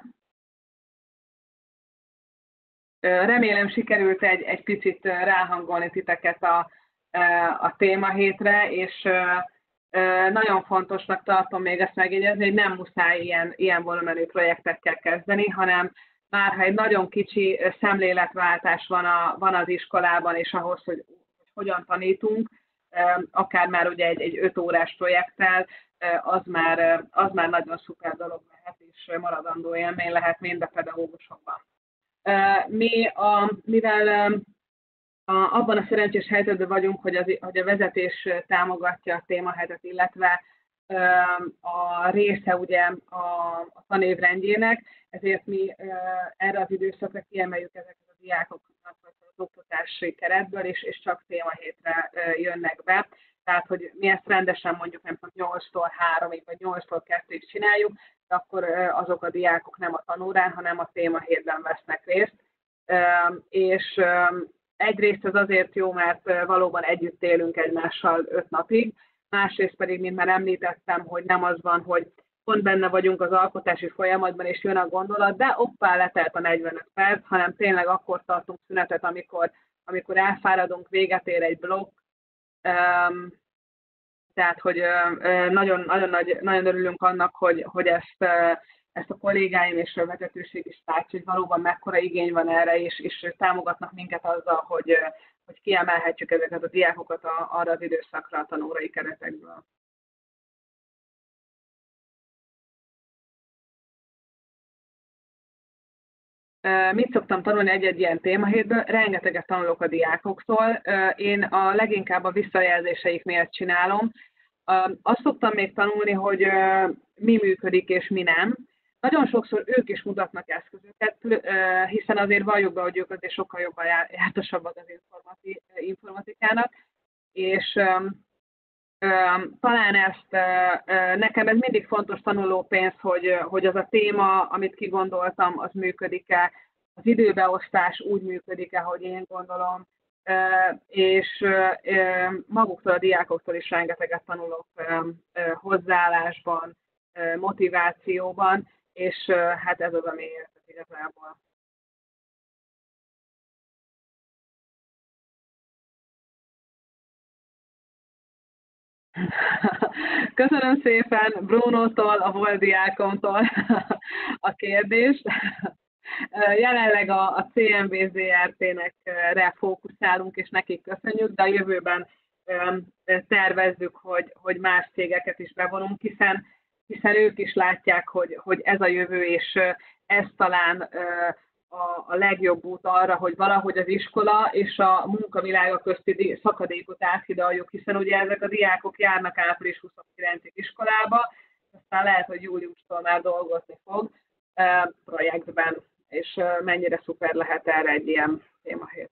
Remélem sikerült egy picit ráhangolni titeket a témahétre, és nagyon fontosnak tartom még ezt megjegyezni, hogy nem muszáj ilyen volumenű projektekkel kezdeni, hanem már ha egy nagyon kicsi szemléletváltás van az iskolában, és ahhoz, hogy hogyan tanítunk, akár már ugye egy 5 órás projekttel, az már nagyon szuper dolog lehet, és maradandó élmény lehet mind a pedagógusokban. Mivel abban a szerencsés helyzetben vagyunk, hogy a vezetés támogatja a témahetet, illetve a része ugye a tanévrendjének, ezért mi erre az időszakra kiemeljük ezeket a diákokat az oktatási keretből, és csak témahétre jönnek be. Tehát, hogy mi ezt rendesen mondjuk nem tudom 8-tól 3-ig, vagy 8-tól 2-ig csináljuk, de akkor azok a diákok nem a tanórán, hanem a témahétben vesznek részt. És egyrészt ez azért jó, mert valóban együtt élünk egymással 5 napig, másrészt pedig, mint már említettem, hogy nem az van, hogy pont benne vagyunk az alkotási folyamatban, és jön a gondolat, de oppá, letelt a 45 perc, hanem tényleg akkor tartunk szünetet, amikor elfáradunk, véget ér egy blokk. Tehát, hogy nagyon örülünk annak, hogy ezt a kollégáim és a vezetőség is látja, hogy valóban mekkora igény van erre, és támogatnak minket azzal, hogy kiemelhetjük ezeket a diákokat arra az időszakra a tanórai keretekből. Mit szoktam tanulni egy-egy ilyen témahétből? Rengeteget tanulok a diákoktól. Én a leginkább a visszajelzéseik miatt csinálom. Azt szoktam még tanulni, hogy mi működik és mi nem. Nagyon sokszor ők is mutatnak eszközöket, hiszen azért valljuk be, hogy ők azért sokkal jobban jártasabbak az informatikának, és talán nekem ez mindig fontos tanulópénz, hogy az a téma, amit kigondoltam, az működik-e, az időbeosztás úgy működik-e, hogy én gondolom, és maguktól, a diákoktól is rengeteget tanulok hozzáállásban, motivációban, és hát ez az, ami értek igazából. Köszönöm szépen Brunótól, a volt diákomtól a kérdést. Jelenleg a CMB ZRT-nek fókuszálunk, és nekik köszönjük, de a jövőben tervezzük, hogy más cégeket is bevonunk, hiszen ők is látják, hogy ez a jövő, és ez talán a legjobb út arra, hogy valahogy az iskola és a munkavilága közti szakadékot áthidaljuk, hiszen ugye ezek a diákok járnak április 29-ig iskolába, aztán lehet, hogy júliustól már dolgozni fog projektben, és mennyire szuper lehet erre egy ilyen témahét.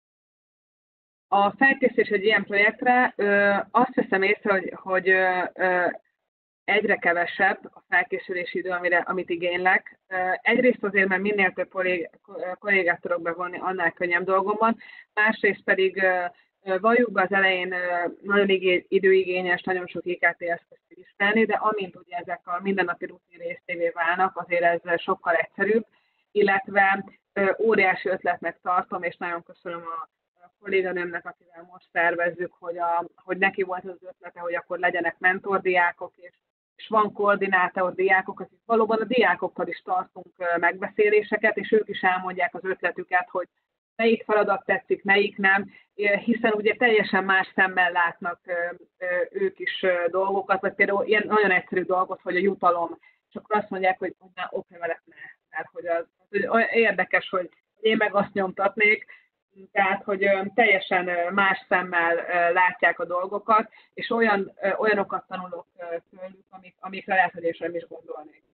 A felkészülés egy ilyen projektre azt veszem észre, hogy egyre kevesebb a felkészülési idő, amit igénylek. Egyrészt azért, mert minél több kollégát tudok bevonni, annál könnyebb dolgom van. Másrészt pedig valljuk be az elején nagyon időigényes, nagyon sok IKT eszközt ismerni, de amint ugye ezek a mindennapi rutin részévé válnak, azért ez sokkal egyszerűbb, illetve óriási ötletnek tartom, és nagyon köszönöm a kolléganőmnek, akivel most szervezzük, hogy neki volt az ötlete, hogy akkor legyenek mentordiákok, és van koordinátor diákok, akik valóban a diákokkal is tartunk megbeszéléseket, és ők is elmondják az ötletüket, hogy melyik feladat tetszik, melyik nem, hiszen ugye teljesen más szemmel látnak ők is dolgokat, vagy például ilyen nagyon egyszerű dolgot, hogy a jutalom, és akkor azt mondják, hogy oké, veled ne. Tehát, hogy érdekes, hogy én meg azt nyomtatnék, tehát, hogy teljesen más szemmel látják a dolgokat, és olyanokat tanulok tőlük, amikre lehet, hogy én sem is gondolnék.